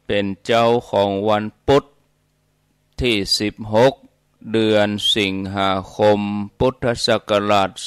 เป็นเจ้าของวันพุธที่16เดือนสิงหาคมพุทธศักราช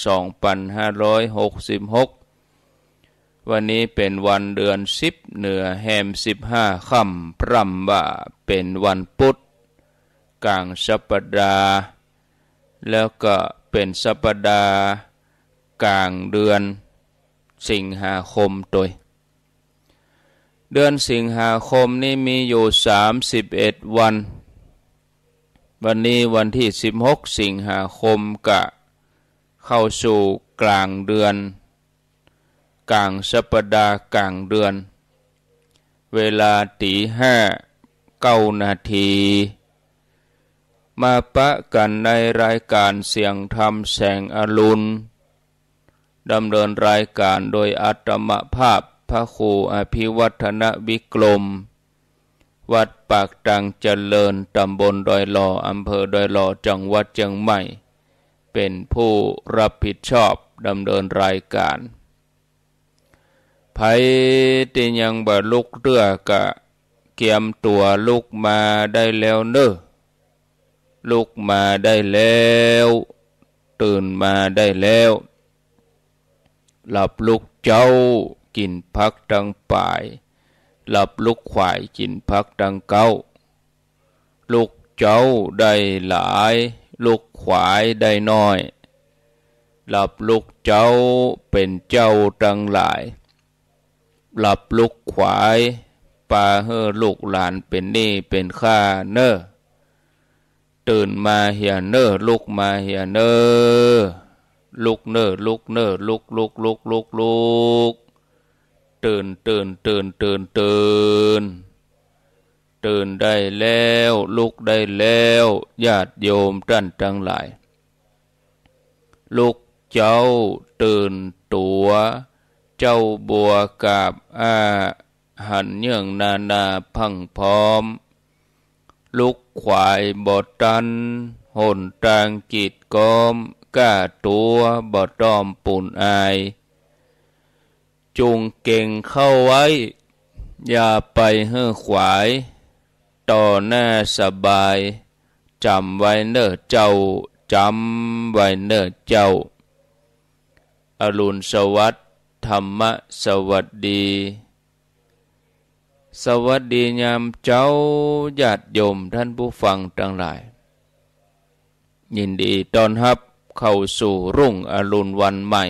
2566วันนี้เป็นวันเดือน10เหนือแฮม15ค่ำพร่ำว่าเป็นวันพุธกลางสัปดาห์แล้วก็เป็นสัปดาห์กลางเดือนสิงหาคมโดยเดือนสิงหาคมนี้มีอยู่31วันวันนี้วันที่16สิงหาคมก็เข้าสู่กลางเดือนกลางสัปดาห์กลางเดือนเวลาตี5:09 นาทีมาปะกันในรายการเสียงธรรมแสงอรุณดำเนินรายการโดยอาตมภาพพระครูอภิวัฒนวิกรมวัดปากตังเจริญตำบลดอยหล่ออำเภอดอยหล่อจังหวัดเชียงใหม่เป็นผู้รับผิดชอบดำเนินรายการไผที่ยังบ่ลุกเรือกะเกียมตัวลุกมาได้แล้วเนอะลุกมาได้แล้วตื่นมาได้แล้วหลับลุกเจ้ากินพักดังป่ายหลับลุกควายกินพักดังเก้าลุกเจ้าได้หลายลุกควายได้น้อยหลับลุกเจ้าเป็นเจ้าดังหลายหลับลุกควายปาเฮอลูกหลานเป็นนี่เป็นข้าเนอตื่นมาเหียเนอลุกมาเหียเนอลุกเนอลุกเนอลุกลุกลุกลุกลุกตื่นตื่นตื่นตื่นตื่นตื่นได้แล้วลุกได้แล้วญาติโยมท่านทั้งหลายลุกเจ้าตื่นตัวเจ้าบัวกับหันเยื่องนานาพังพร้อมลุกควายบ่ตันหนตางกีดกอมก้าตัวบ่ต้อมปุ่นอายจุงเก่งเข้าไว้อย่าไปเฮือขวายต่อหน้าสบายจำไว้เน้อเจ้าจำไว้เน้อเจ้าอรุณสวัสดิ์ธรรมสวัสดีสวัสดียามเจ้าญาติโยมท่านผู้ฟังทั้งหลายยินดีต้อนรับเข้าสู่รุ่งอรุณวันใหม่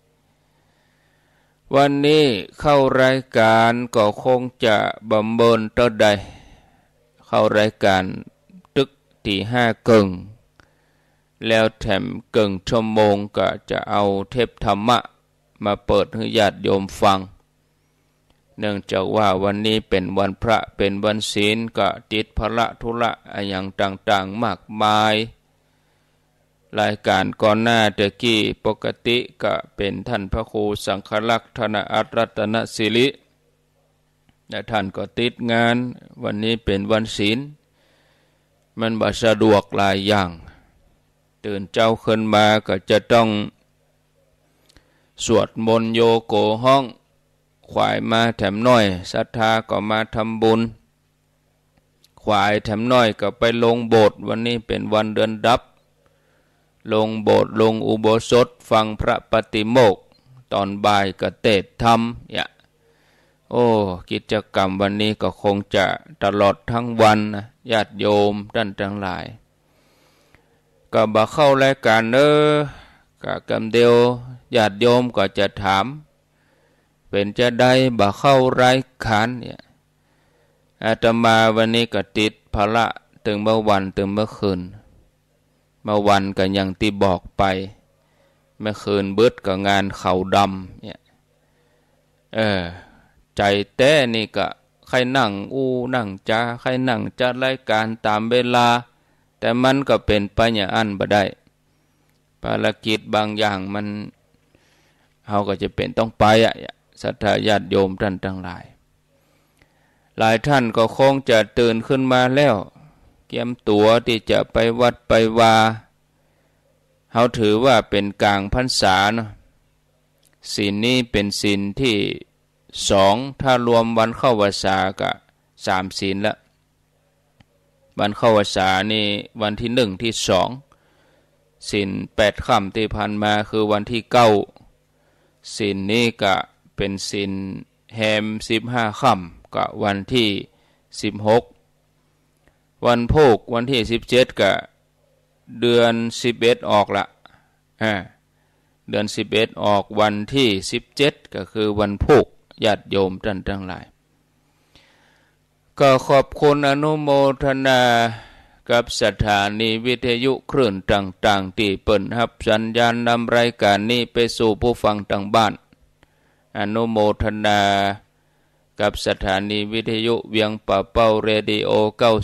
วันนี้เข้ารายการก็คงจะบำเพ็ญต่อใดเข้ารายการตึกตี5 กึ่งแล้วแถมกึ่งชั่วโมงก็จะเอาเทปธรรมะมาเปิดให้ญาติโยมฟังเนื่องจากว่าวันนี้เป็นวันพระเป็นวันศีลก็ติดภาระธุระอย่างต่างๆมากมายรายการก่อนหน้าตะกี้ปกติก็เป็นท่านพระครูสังฆลักษณ์ธนอัตรัตนศิริและท่านก็ติดงานวันนี้เป็นวันศีลมันบ่สะดวกหลายอย่างตื่นเจ้าขึ้นมาก็จะต้องสวดมนต์โยโกห้องขวายมาแถมน้อยศรัทธาก็มาทำบุญขวายแถมน้อยก็ไปลงโบสถ์วันนี้เป็นวันเดือนดับลงโบสถ์ลงอุโบสถฟังพระปฏิโมกข์ตอนบ่ายก็เทศน์ธรรมโอ้กิจกรรมวันนี้ก็คงจะตลอดทั้งวันนะญาติโยมท่านทั้งหลายก็บ่เข้ารายการก็กำเดียวญาติโยมก็จะถามเป็นจะได้บ่เข้ารายการอาตมาวันนี้ก็ติดภาระถึงเมื่อวันถึงเมื่อคืนเมื่อวันก็ยังที่บอกไปเมื่อคืนเบิดก็งานเข่าดำใจแต้นี่ก็ใครนั่งนั่งจ้าใครนั่งจัดรายการตามเวลาแต่มันก็เป็นไปอย่างอันบ่ได้ภารกิจบางอย่างมันเฮาก็จะเป็นต้องไปศรัทธาญาติโยมท่านทั้งหลายหลายท่านก็คงจะตื่นขึ้นมาแล้วเตรียมตัวที่จะไปวัดไปวาเฮาถือว่าเป็นกลางพรรษาเนาะศีลนี้เป็นศีลที่2ถ้ารวมวันเข้าพรรษาก็ 3 ศีลละวันเข้าพรรษานี่วันที่1ที่2ศีล8ค่ำที่ผ่านมาคือวันที่9ศีลนี้ก็เป็นศีลแฮม15ค่ำก็วันที่16วันโภควันที่17ก็เดือน11ออกละเดือน11ออกวันที่17ก็คือวันโภคญาติโยมท่านทั้งหลายก็ขอบคุณอนุโมทนากับสถานีวิทยุคลื่นต่างๆที่เปิดรับสัญญาณนำรายการนี้ไปสู่ผู้ฟังทางบ้านอนุโมทนากับสถานีวิทยุเวียงป่าเป้าเรดิโอ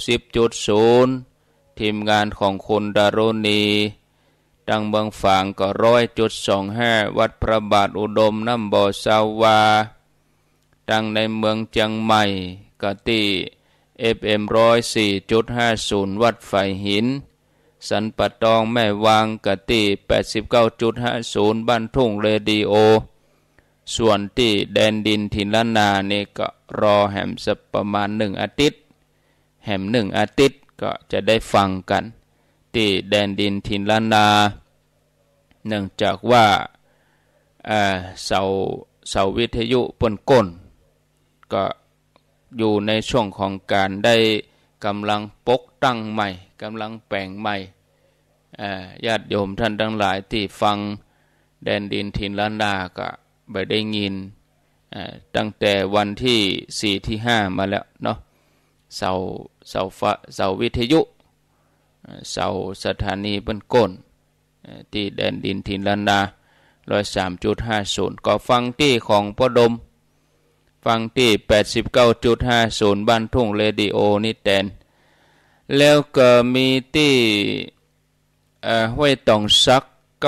90.0 ทีมงานของคุณดารณีดังเมืองฝางก็ 100.25 วัดพระบาทอุดมน้ำบ่อสาวาดังในเมืองเชียงใหม่ก็ที่ FM 104.50 วัดไฟหินสันปะตองแม่วางก็ที่ 89.50 บ้านทุ่งเรดิโอส่วนที่แดนดินถิ่นล้านนานี่ก็รอแหมสักประมาณ1 อาทิตย์แหม1 อาทิตย์ก็จะได้ฟังกันที่แดนดินถิ่นล้านนาเนื่องจากว่าเสาวิทยุปนก้นก็อยู่ในช่วงของการได้กำลังปกตั้งใหม่กำลังแปลงใหม่ญาติโยมท่านทั้งหลายที่ฟังแดนดินถิ่นล้านนาก็ไปได้ยินตั้งแต่วันที่4ที่5มาแล้วเนาะเสาวิทยุเสาสถานีบนก้นที่แดนดินถิ่นล้านนา 103.50 ก็ฟังที่ของพ่อดมฟังที่ 89.50 บ้านทุ่งเรดิโอนี่แตนแล้วก็มีที่ห้วยตองซัก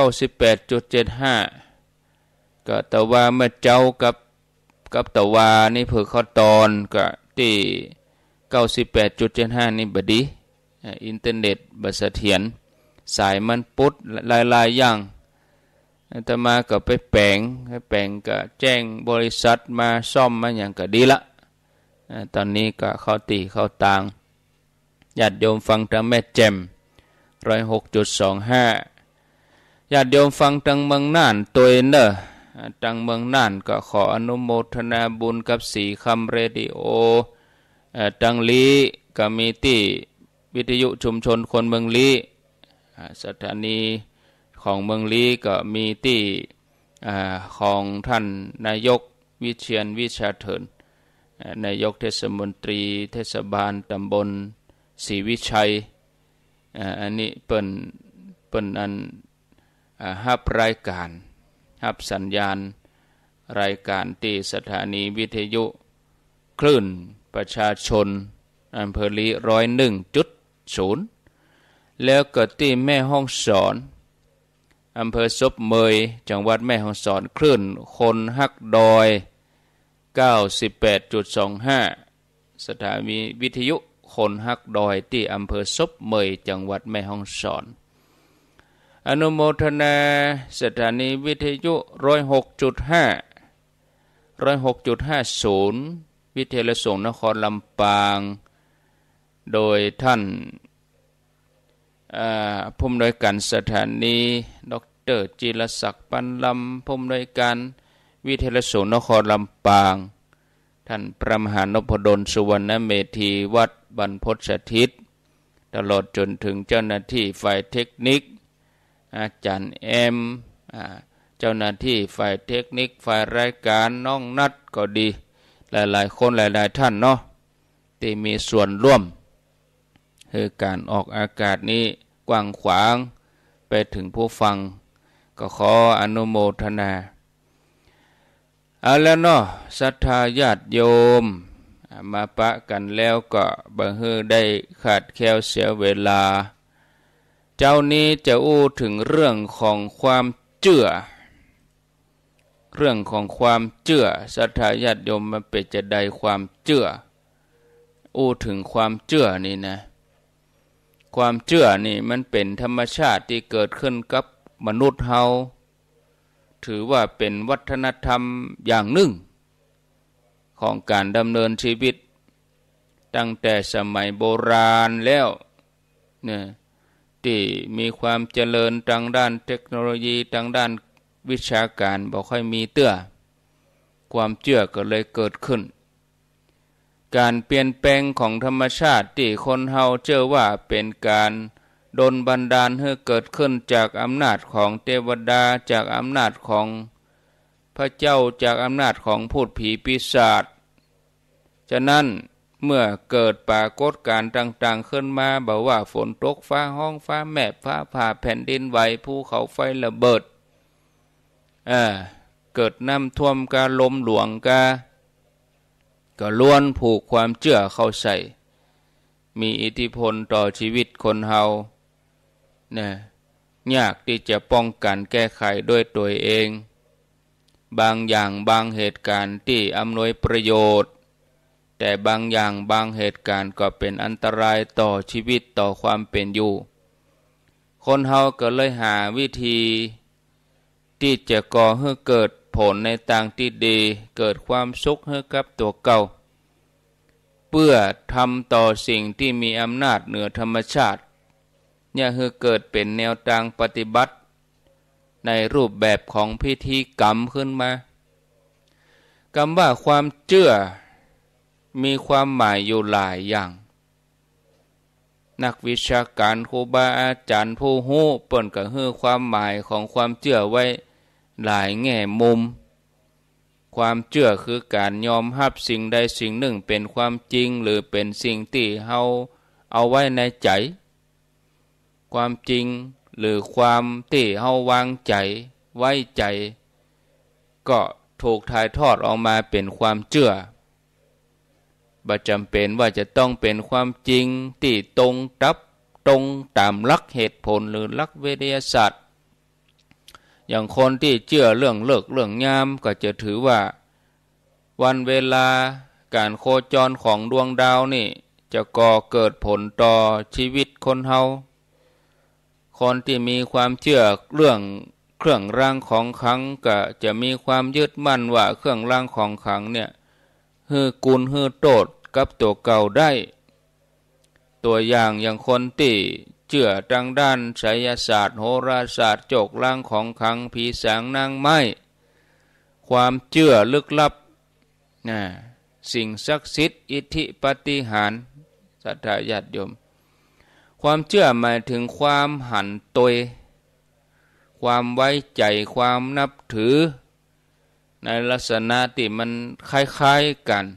98.75 ก็แต่ว่าเมื่อเจ้ากับตะวานี่เผื่อข้อตอนก็ที่ 98.75 นี่บดีอินเทอร์เน็ตบเสถียรสายมันปุดหลายๆอย่างอาตมาก็ไปแปลงก็แจ้งบริษัทมาซ่อมมาอย่างก็ดีละตอนนี้ก็เข้าตีเข้าตางญาติโยมฟังทางแม่แจ่ม 106.25 ญาติโยมฟังทางเมืองน่านตัวเนอทางเมืองน่านก็ขออนุโมทนาบุญกับสีคำเรดิโอทางลีก็มีที่วิทยุชุมชนคนเมืองลีสถานีของเมืองลีก็มีที่ของท่านนายกวิเชียรวิชาเถินนายกเทศมนตรีเทศบาลตำบลศรีวิชัยอันนี้เปิ้นอันฮับรายการฮับสัญญาณรายการที่สถานีวิทยุคลื่นประชาชนอำเภอลี 101.0 แล้วก็ที่แม่ฮ่องสอนอำเภอซบเมยจังหวัดแม่ฮ่องสอนคลื่นคนฮักดอย 98.25 สถานีวิทยุคนฮักดอยที่อำเภอซบเมยจังหวัดแม่ฮ่องสอนอนุโมทนาสถานีวิทยุ 106.50 วิทยาลัยสงฆ์นครลำปางโดยท่านผู้อำนวยการสถานีดร.จิรศักดิ์ปันลำผู้อำนวยการวิทยาลัยสงฆ์นครลำปางท่านพระมหานพดลสุวรรณเมธีวัดบรรพตสถิตตลอดจนถึงเจ้าหน้าที่ฝ่ายเทคนิคอาจารย์เจ้าหน้าที่ฝ่ายเทคนิคฝ่ายรายการน้องนัดก็ดีหลายๆคนหลายๆท่านเนาะที่มีส่วนร่วมคือการออกอากาศนี้กว้างขวางไปถึงผู้ฟังก็ขออนุโมทนาเอาแล้วเนาะศรัทธาญาติโยมมาปะกันแล้วก็บ่ฮือได้ขาดแคลวเสียเวลาเจ้านี้จะอู้ถึงเรื่องของความเชื่อเรื่องของความเชื่อศรัทธาญาติโยมมันเป็นจะได้ความเชื่ออู้ถึงความเชื่อนี่นะความเชื่อนี่มันเป็นธรรมชาติที่เกิดขึ้นกับมนุษย์เฮาถือว่าเป็นวัฒนธรรมอย่างหนึ่งของการดำเนินชีวิตตั้งแต่สมัยโบราณแล้วเนี่ยที่มีความเจริญทางด้านเทคโนโลยีทางด้านวิชาการบ่ค่อยมีเตื้อความเชื่อก็เลยเกิดขึ้นการเปลี่ยนแปลงของธรรมชาติที่คนเฮาเชื่อว่าเป็นการดลบันดาลให้เกิดขึ้นจากอำนาจของเทวดาจากอำนาจของพระเจ้าจากอำนาจของพูดผีปีศาจฉะนั้นเมื่อเกิดปรากฏการณ์ต่างๆขึ้นมาบอกว่าฝนตกฟ้าห้องฟ้าแม่ฟ้าผ่าแผ่นดินไหวภูเขาไฟระเบิดเกิดน้ำท่วมกาลมหลวงก็ล้วนผูกความเชื่อเข้าใส่มีอิทธิพลต่อชีวิตคนเฮาเนี่ยยากที่จะป้องกันแก้ไขด้วยตัวเองบางอย่างบางเหตุการณ์ที่อำนวยประโยชน์แต่บางอย่างบางเหตุการณ์ก็เป็นอันตรายต่อชีวิตต่อความเป็นอยู่คนเฮาก็เลยหาวิธีที่จะก่อให้เกิดผลในทางที่ดีเกิดความสุขให้กับตัวเก่าเพื่อทำต่อสิ่งที่มีอำนาจเหนือธรรมชาติเนี่ยให้เกิดเป็นแนวทางปฏิบัติในรูปแบบของพิธีกรรมขึ้นมาคำว่าความเชื่อมีความหมายอยู่หลายอย่างนักวิชาการครูบาอาจารย์ผู้รู้เปิ้นก็ให้ความหมายของความเชื่อไว้หลายแง่มุมความเชื่อคือการยอมรับสิ่งใดสิ่งหนึ่งเป็นความจริงหรือเป็นสิ่งที่เฮาเอาไว้ในใจความจริงหรือความที่เฮาวางใจไว้ใจก็ถูกถ่ายทอดออกมาเป็นความเชื่อบ่จำเป็นว่าจะต้องเป็นความจริงที่ตรงตามหลักเหตุผลหรือหลักวิทยาศาสตร์อย่างคนที่เชื่อเรื่องเลิกเรื่องยามก็จะถือว่าวันเวลาการโคจรของดวงดาวนี่จะก่อเกิดผลต่อชีวิตคนเฮาคนที่มีความเชื่อเรื่องเครื่องรางของขลังก็จะมีความยึดมั่นว่าเครื่องรางของขลังเนี่ยฮือกุลฮือโตดกับตัวเก่าได้ตัวอย่างคนที่เชื่อทางด้านไสยศาสตร์โหราศาสตร์โจกลางของขลังผีสางนางไม้ความเชื่อลึกลับสิ่งศักดิ์สิทธิ์อิทธิปาฏิหาริย์ศรัทธาญาติโยมความเชื่อหมายถึงความหันตัวความไว้ใจความนับถือในลักษณะที่มันคล้ายๆกัน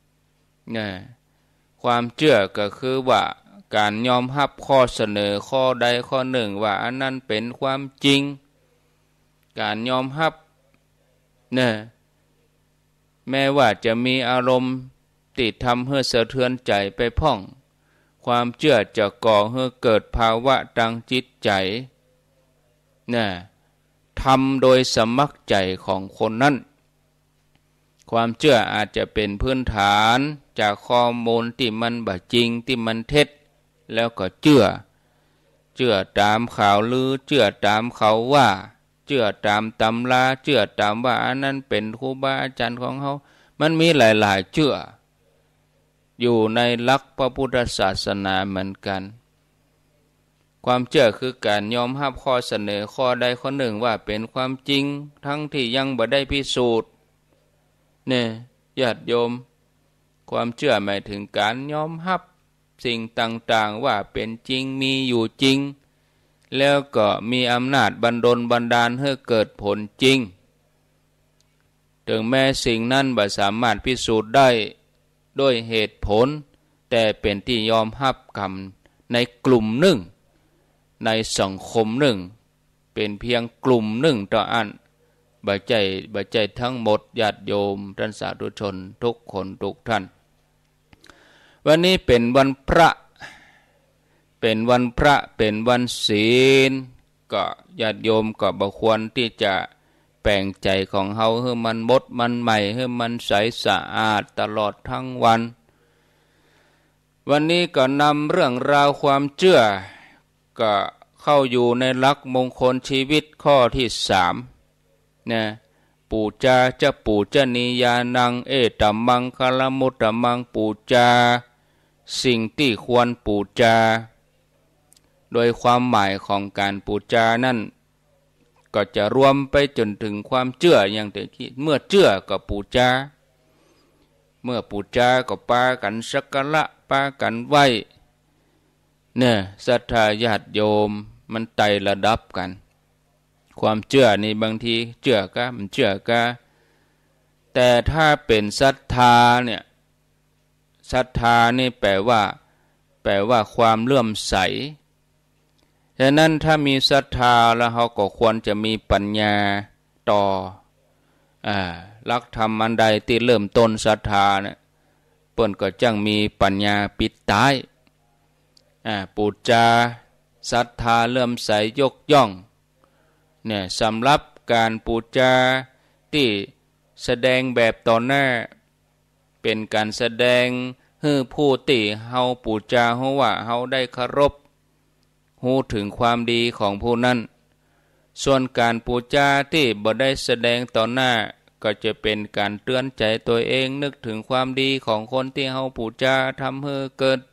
ความเชื่อก็คือว่าการยอมรับข้อเสนอข้อใดข้อหนึ่งว่าอันนั้นเป็นความจริงการยอมรับแม้ว่าจะมีอารมณ์ที่ทำให้สะเทือนใจไปพ่องความเชื่อจะก่อให้เกิดภาวะทางจิตใจทำโดยสมัครใจของคนนั้นความเชื่ออาจจะเป็นพื้นฐานจากข้อมูลที่มันบ่จริงที่มันเท็จแล้วก็เชื่อตามข่าวลือเชื่อตามเขาว่าเชื่อตามตำราเชื่อตามว่าอันนั้นเป็นครูบาอาจารย์ของเขามันมีหลายๆเชื่ออยู่ในหลักพระพุทธศาสนาเหมือนกันความเชื่อคือการยอมรับข้อเสนอข้อใดข้อหนึ่งว่าเป็นความจริงทั้งที่ยังบ่ได้พิสูจน์ญาติโยมความเชื่อหมายถึงการยอมรับสิ่งต่างๆว่าเป็นจริงมีอยู่จริงแล้วก็มีอำนาจบันดาลให้เกิดผลจริงถึงแม้สิ่งนั้นบ่สามารถพิสูจน์ได้ด้วยเหตุผลแต่เป็นที่ยอมรับกันในกลุ่มหนึ่งในสังคมหนึ่งเป็นเพียงกลุ่มหนึ่งต่ออันบ่ใจทั้งหมดญาติโยมท่านสาธุชนทุกคนทุกท่านวันนี้เป็นวันพระเป็นวันศีลก็ญาติโยมก็บ่ควรที่จะแปลงใจของเฮาให้มันหมดมันใหม่ให้มันใสสะอาดตลอดทั้งวันนี้ก็นำเรื่องราวความเชื่อก็เข้าอยู่ในหลักมงคลชีวิตข้อที่3ปูจาจะปูจนียานังเอตัมมังคลมุตตมังปูจาสิ่งที่ควรบูชาโดยความหมายของการบูชานั้นก็จะรวมไปจนถึงความเชื่ออย่างที่คิดเมื่อเชื่อก็บูชาเมื่อบูชาก็ปากันสักการะปากันไหว้เนี่ยศรัทธาญาติโยมมันไต่ระดับกันความเชื่อนี่บางทีเชื่อก็มันเชื่อก็แต่ถ้าเป็นศรัทธาเนี่ยศรัทธานี่แปลว่าความเลื่อมใสฉะนั้นถ้ามีศรัทธาแล้วเขาก็ควรจะมีปัญญาต่อหลักธรรมอันใดที่เริ่มต้นศรัทธาเนี่ยเปิ้นก็จังมีปัญญาปิดท้ายปูจาศรัทธาเลื่อมใสยกย่องเนี่ยสำหรับการปูจาที่แสดงแบบต่อหน้าเป็นการแสดงให้ผู้ที่เฮาปูจาเฮาว่าเฮาได้เคารพรู้ถึงความดีของผู้นั้นส่วนการปูจาที่บ่ได้แสดงต่อหน้าก็จะเป็นการเตือนใจตัวเองนึกถึงความดีของคนที่เฮาปูจาทำให้เกิด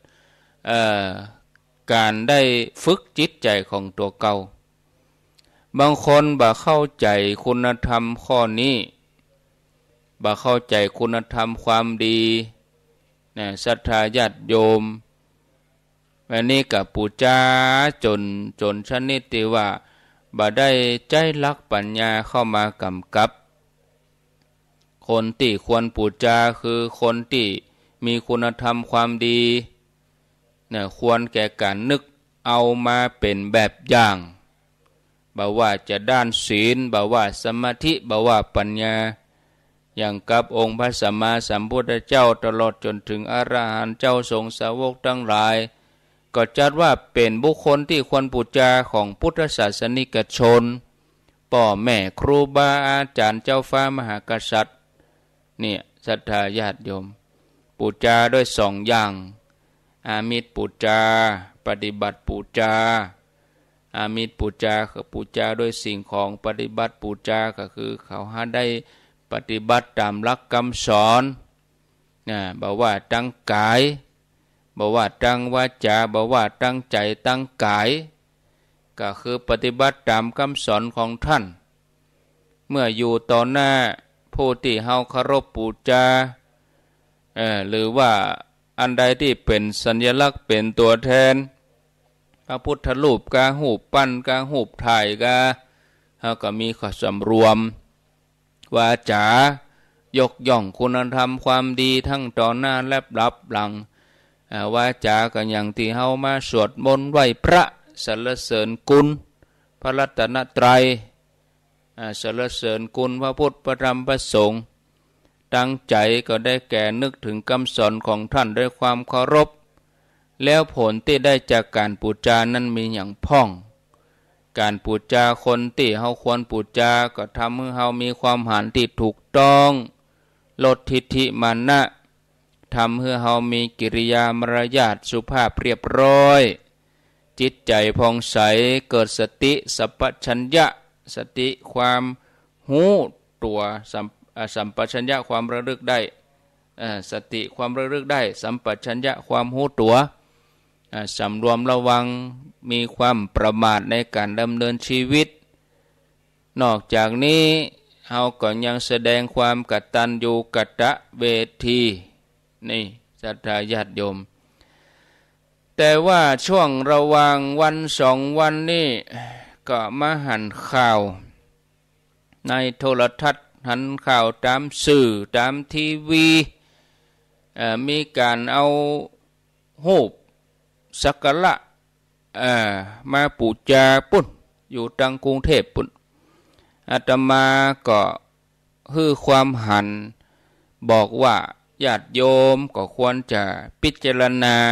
การได้ฝึกจิตใจของตัวเก่าบางคนบ่เข้าใจคุณธรรมข้อนี้บ่เข้าใจคุณธรรมความดีศรัทธาญาติโยมอันนี้กับปูจาจนชนิดที่ว่าบ่ได้ใจรักปัญญาเข้ามากำกับคนที่ควรปูจาคือคนที่มีคุณธรรมความดีควรแก่การนึกเอามาเป็นแบบอย่างบ่ว่าจะด้านศีลบ่ว่าสมาธิบ่ว่าปัญญาอย่างกับองค์พระสัมมาสัมพุทธเจ้าตลอดจนถึงอรหันต์เจ้าสงฆ์สาวกทั้งหลายก็จัดว่าเป็นบุคคลที่ควรบูชาของพุทธศาสนิกชนพ่อแม่ครูบาอาจารย์เจ้าฟ้ามหากษัตริย์เนี่ยศรัทธาญาติโยมบูชาด้วยสองอย่างอามิสบูชาปฏิบัติบูชาอามิสบูชาคือบูชาด้วยสิ่งของปฏิบัติบูชาก็คือเขาหาได้ปฏิบัติตามหลักคำสอนบอกว่าตั้งกายบอกว่าตั้งวาจาบอกว่าตั้งใจตั้งกายก็คือปฏิบัติตามคำสอนของท่านเมื่ออยู่ต่อหน้าผู้ที่เฮาเคารพบูชาหรือว่าอันใดที่เป็นสัญลักษณ์เป็นตัวแทนพระพุทธรูปกาหูปปั้นกาหูปถ่ายกาเฮาก็มีข้อสำรวมวาจายกย่องคุณธรรมความดีทั้งต่อหน้าและรับหลังวาจาก็อย่างที่เฮามาสวดมนต์ไหว้พระสรรเสริญคุณพระรัตนตรัยสรรเสริญคุณพระพุทธพระธรรมพระสงฆ์ตั้งใจก็ได้แก่นึกถึงคำสอนของท่านด้วยความเคารพแล้วผลที่ได้จากการบูชานั้นมีอย่างพ่องการบูชาคนที่เฮาควรบูชาก็ทำให้เฮามีความหันที่ถูกต้องลดทิฏฐิมานะทำให้เฮามีกิริยามารยาทสุภาพเรียบร้อยจิตใจผ่องใสเกิดสติสัพพัญญะสติความหูตัวสัมปชัญญะความระลึกได้สติความระลึกได้สัมปชัญญะความหูตัวสำรวมระวังมีความประมาทในการดำเนินชีวิตนอกจากนี้เฮาก็ยังแสดงความกตัญญูกตเวทีนี่ศรัทธาญาติโยมแต่ว่าช่วงระหว่างวัน2 วันนี้ก็มาหันข่าวในโทรทัศน์หันข่าวตามสื่อตามทีวีมีการเอารูปสักการะมาบูชาปุ่นอยู่ทางกรุงเทพปุ่นอาตมาก็ฮือความหันบอกว่าญาติโยมก็ควรจะพิจารณา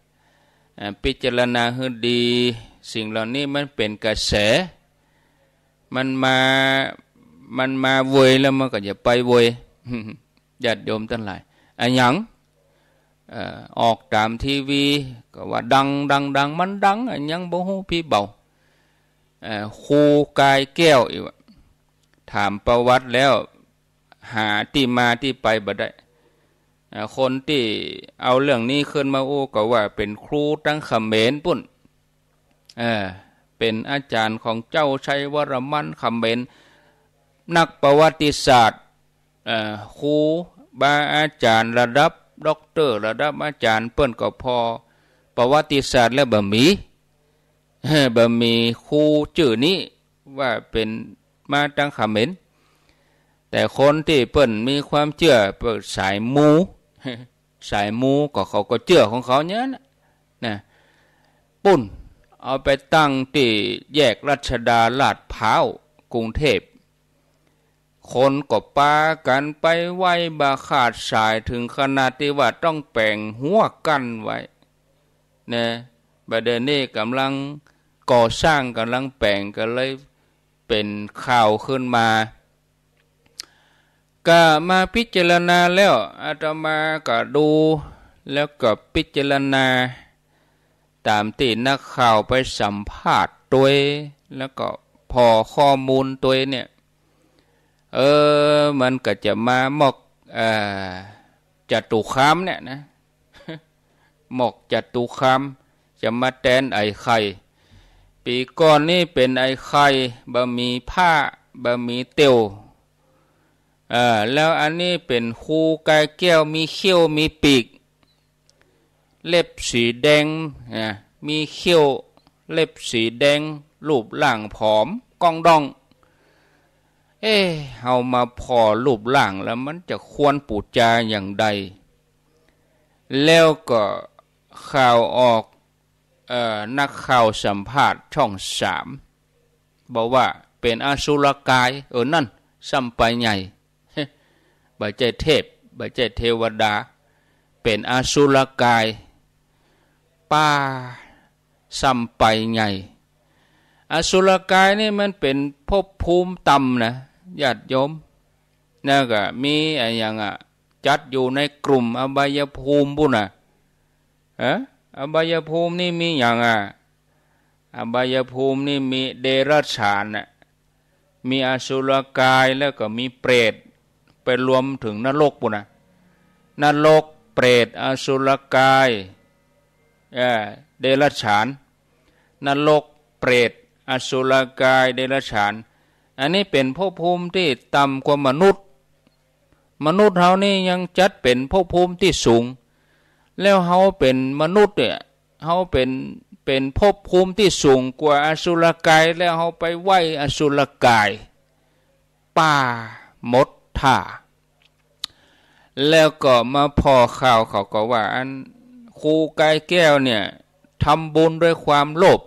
ให้ดีสิ่งเหล่านี้มันเป็นกระแสมันมาเวยแล้วมันก็อย่าไปเวยญาติโยมทั้งหลายอันหยังออกตามทีวีก็ว่าดังมันดังอันหยังบ่ฮู้พี่เบาครูกายแก้วอีกถามประวัติแล้วหาที่มาที่ไปบ่ได้คนที่เอาเรื่องนี้ขึ้นมาอู้ก็ว่าเป็นครูตั้งเขมรปุ่นเป็นอาจารย์ของเจ้าชัยวรมันเขมรนักประวัติศาสตร์ครูบาอาจารย์ระดับด็อกเตอร์ระดับอาจารย์เปิ้นก็พอประวัติศาสตร์และบะหมี่ครูชื่อนี้ว่าเป็นมาตั้งเขมรแต่คนที่เปิ้นมีความเชื่อเปิ้นสายมูก็เขาก็เชื่อของเขาเนี้ยนะปุ่นเอาไปตั้งที่แยกรัชดาลาดพร้าวกรุงเทพคนก็ปากันไปไหว้บาขาดสายถึงขนาดที่ว่าต้องแปลงหัวกันไว้นะบัดเดี๋ยวนี้กำลังก่อสร้างกำลังแปลงก็เลยเป็นข่าวขึ้นมาก็มาพิจารณาแล้วอาตมาก็ดูแล้วก็พิจารณาตามที่นักข่าวไปสัมภาษณ์ตัวแล้วก็พอข้อมูลตัวเนี่ยมันก็จะมามอกจตุคามเนี่ยนะหมอกจตุคามจะมาแทนไอ้ไข่ปีก่อนนี่เป็นไอ้ไข่บะหมี่ผ้าบะหมี่เตียวแล้วอันนี้เป็นคูกายแก้วมีเขี้ยวมีปีกเล็บสีแดงมีเขี้ยวเล็บสีแดงรูปร่างผอมก้องดองเอามาพอรูปร่างแล้วมันจะควรปูจาอย่างใดแล้วก็ข่าวออกนักข่าวสัมภาษณ์ช่อง3บอกว่าเป็นอสุรกายนั่นซ้ำไปใหญ่บ่ใจเทพบ่ใจเทวดาเป็นอสุรกายป้าซ้ำไปใหญ่อสุรกายนี่มันเป็นภพภูมิต่ำนะญาติโยมนั่นก็มีอะไรอย่างจัดอยู่ในกลุ่มอบายภูมิบุญอบายภูมินี่มีอย่างอบายภูมินี่มีเดรัจฉานมีอสุรกายแล้วก็มีเปรตไปรวมถึงนรกบุญนรกเปรตอสุรกายเดรัจฉานนรกเปรตอสุรกายเดรัจฉานอันนี้เป็นภพภูมิที่ต่ำกว่ามนุษย์เฮานี่ยังจัดเป็นภพภูมิที่สูงแล้วเฮาเป็นมนุษย์เนี่ยเฮาเป็นภพภูมิที่สูงกว่าอสุรกายแล้วเฮาไปไหว้อสุรกายป่าหมดท่าแล้วก็มาพอข่าวเขาก็ว่าอันครูกายแก้วเนี่ยทำบุญด้วยความโลภ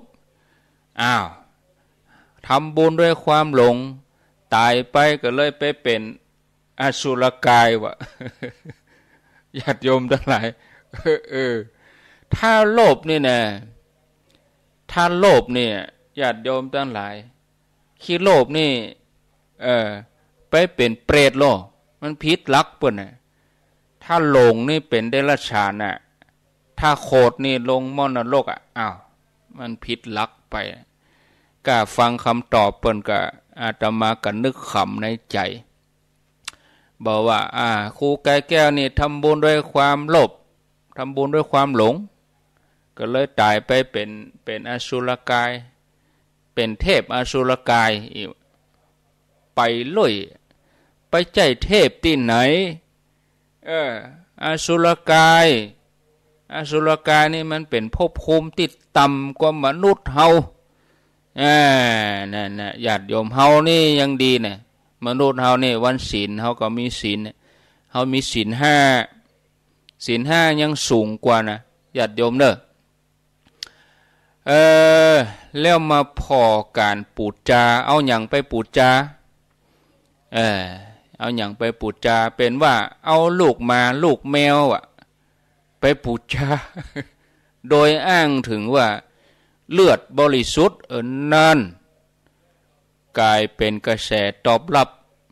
ทำบุญด้วยความหลงตายไปก็เลยไปเป็นอสุรกายวะ ญาติโยมทั้งหลายถ้าโลภนี่นะถ้าโลภนี่ญาติโยมทั้งหลายขี้โลภนี่ไปเป็นเปรตโลมันผิดหลักเปิ้นน่ะถ้าหลงนี่เป็นเดรัจฉานน่ะถ้าโคตรนี่ลงมรณะมันผิดหลักไปก็ฟังคำตอบเปิ้นก็อาตมาก็นึกขำในใจบอกว่าครูกายแก้วนี่ทำบุญด้วยความโลภทำบุญด้วยความหลงก็เลยตายไปเป็นอสุรกายเป็นเทพอสุรกายไปลุยไปใจเทพที่ไหนอสุรกายนี่มันเป็นภพภูมิที่ต่ำกว่ามนุษย์เฮานั่นนะญาติโยมเฮานี่ยังดีเนี่ยมนุษย์เฮานี่วันศีลเฮาก็มีศีลเฮามีศีล5ยังสูงกว่านะญาติโยมเด้อแล้วมาพอการปูจาเอาหยังไปปูจาเอาหยังไปปูจาเป็นว่าเอาลูกแมวไปปูจา โดยอ้างถึงว่าเลือดบริสุทธิ์นั่นกลายเป็นกระแสตอบรับ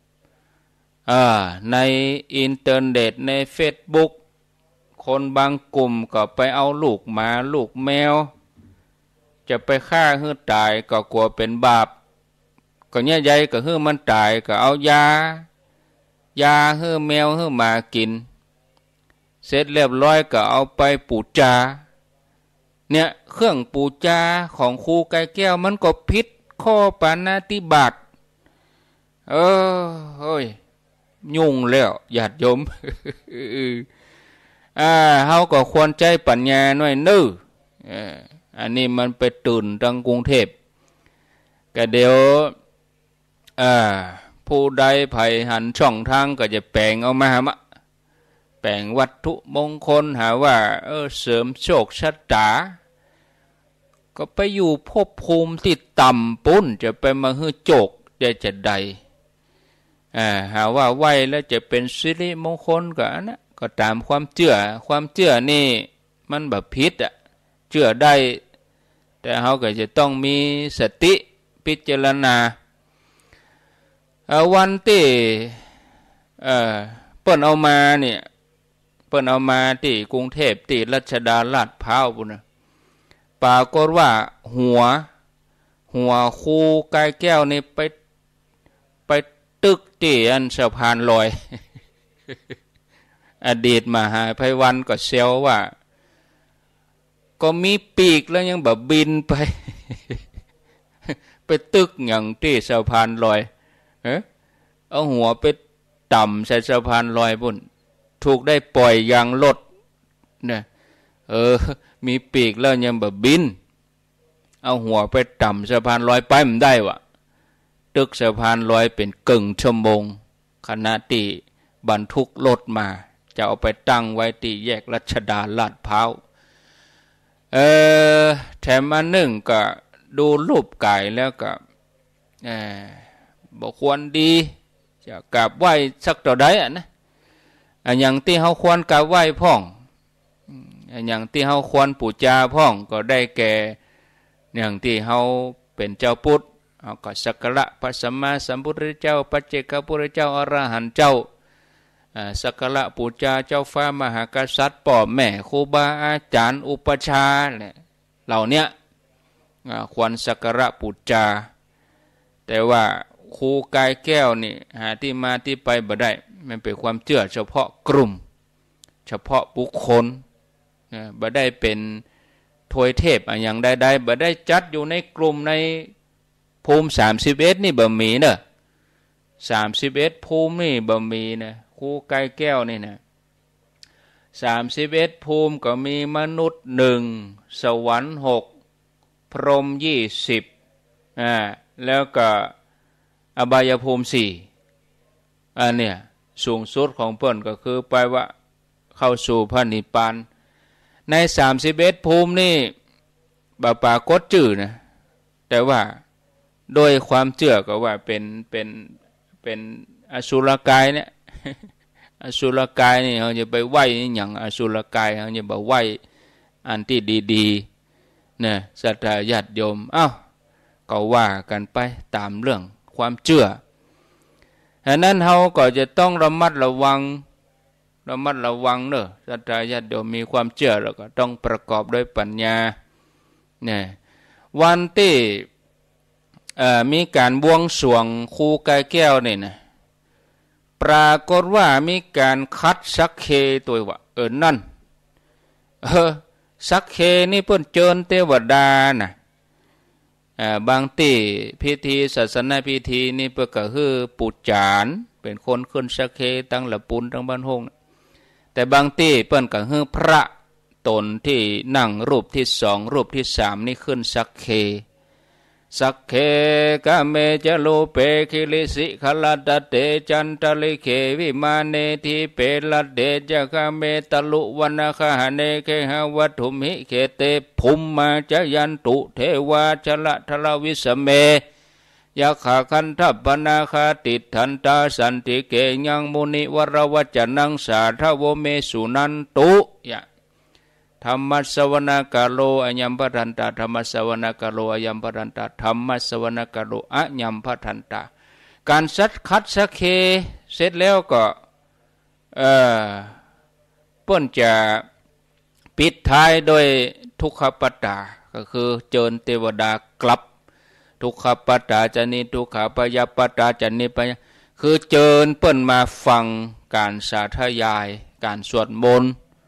ในอินเทอร์เน็ตในเฟซบุ๊กคนบางกลุ่มก็ไปเอาลูกแมวจะไปฆ่าให้ตายก็กลัวเป็นบาปก็เนี่ยใหญ่ก็ให้มันตายก็เอายาให้แมวให้หมากินเสร็จเรียบร้อยก็เอาไปปูจาเนี่ยเครื่องปูจาของครูไก่แก้วมันก็ผิดข้อปานาติบาตเฮ้ยยุ่งแล้วญาติโยม เฮาก็ควรใจปัญญาหน่อยนึอันนี้มันไปตื่นทางกรุงเทพก็เดี๋ยวผู้ใดไผหันช่องทางก็จะแปลงเอามาหะแปลงวัตถุมงคลหาว่าเสริมโชคชะตาก็ไปอยู่ภพภูมิที่ต่ำปุ้นจะไปมาฮื้อโจกจะใดหาว่าไหวแล้วจะเป็นสิริมงคลก็อันนั้นก็ตามความเชื่อนี่มันแบบผิดเชื่อได้แต่เขาก็จะต้องมีสติพิจารณาวันที่เปิ้นเอามาเนี่ยเปิ้นเอามาที่กรุงเทพที่รัชดาลาดพร้าวพุ่นน่ะปรากฏว่าหัวครูกายแก้วนี่ไปตึกที่อันสะพานลอย อดีตมหาไพวันก็เซลว่าก็มีปีกแล้วยังแบบบินไป ไปตึกอย่างที่สะพานลอยเอาหัวไปต่ำใส่สะพานลอยพุ่นถูกได้ปล่อยยางรถเนี่ยมีปีกแล้วยังแบบบินเอาหัวไปต่ำสะพานลอยไปมันได้วะตึกสะพานลอยเป็นกึ่งชั่วโมงขณะที่บรรทุกรถมาจะเอาไปตั้งไว้ที่แยกรัชดาลาดพร้าวแถมอันหนึ่งก็ดูรูปกายแล้วก็บอกควรดีจะกราบไหว้สักต่อใดนะอย่างที่เขาควรกราบไหว้พ่องอย่างที่เขาควรปูจาพ่องก็ได้แก่อย่างที่เขาเป็นเจ้าพุทธเขาก็สักการะพระสัมมาสัมพุทธเจ้าปัจเจกพุทธเจ้าอรหันต์เจ้าสักการะปูจาเจ้าฟ้ามหากษัตริย์พ่อแม่ครูบาอาจารย์อุปชาเหล่านี้ควรสักการะปูจาแต่ว่าครูกายแก้วนี่หาที่มาที่ไปบ่ได้มันเป็นความเชื่อเฉพาะกลุ่มเฉพาะบุคคลบ่ได้เป็นทวยเทพอย่างใดๆบ่ได้จัดอยู่ในกลุ่มในภูมิ31นี่บ่มีเนอะ31ภูมินี่บ่มีนะครูกายแก้วนี่นะ31ภูมิก็มีมนุษย์1สวรรค์6พรหม20แล้วก็อบายภูมิ4เนี่ยสูงสุดของเพิ่นก็คือไปว่าเข้าสู่พระนิพพานใน31ภูมินี่บ่ปรากฏชื่อนะแต่ว่าโดยความเชื่อก็ว่าเป็นอสุรกายเนี่ย อสุรกายนี่เขาจะไปไหว้อย่างอสุรกายเขาจะไปไหว้อันที่ดีๆเนี่ยศรัทธาญาติโยมก็ว่ากันไปตามเรื่องความเชื่อฉะนั้นเขาก็จะต้องระมัดระวังเนอะศรัทธาญาติโยมมีความเชื่อแล้วก็ต้องประกอบด้วยปัญญาเนี่ยวันที่มีการบวงสรวงครูกายแก้วนี่นะปรากฏว่ามีการคัดสักเคตัวว่านั่นสักเคนี่เพิ่นเจิญเทวดานะบางที่พิธีศาสนาพิธีนี่เพิ่นก็คือปุจจานเป็นคนขึ้นสักเคตั้งละปุนตั้งบ้านห้องแต่บางที่เพิ่นก็คือพระตนที่นั่งรูปที่2รูปที่3นี่ขึ้นสักเคสักเคกะเมจะโลเปคิลิสิขลาดเตจันตลิเควิมาเนทิเปลเดจะกะเมตลุวันคหเนเคหวัตุมิเคเตภุมมาจยันตุเทวาชละทลวิสเมยะขาคันทัปนาคาติทันตาสันติเกยังมุนิวรวัจนังสาทวเมสุนันตุยะธรรมสวนากาโลอัญญัมปทันตาธรรมสวนากาโลอัญญัมปทันตาธรรมสวนากาโลอัญญัมปทันตาการคัดสักเคเสร็จแล้วก็เปิ้นจะปิดท้ายโดยทุกขปัตตาก็คือเจิญเทวดากลับทุกขปัตตาจนิทุกขปยปัตตาจนิปยคือเจิญเปิ้นมาฟังการสาธยายการสวดมนต์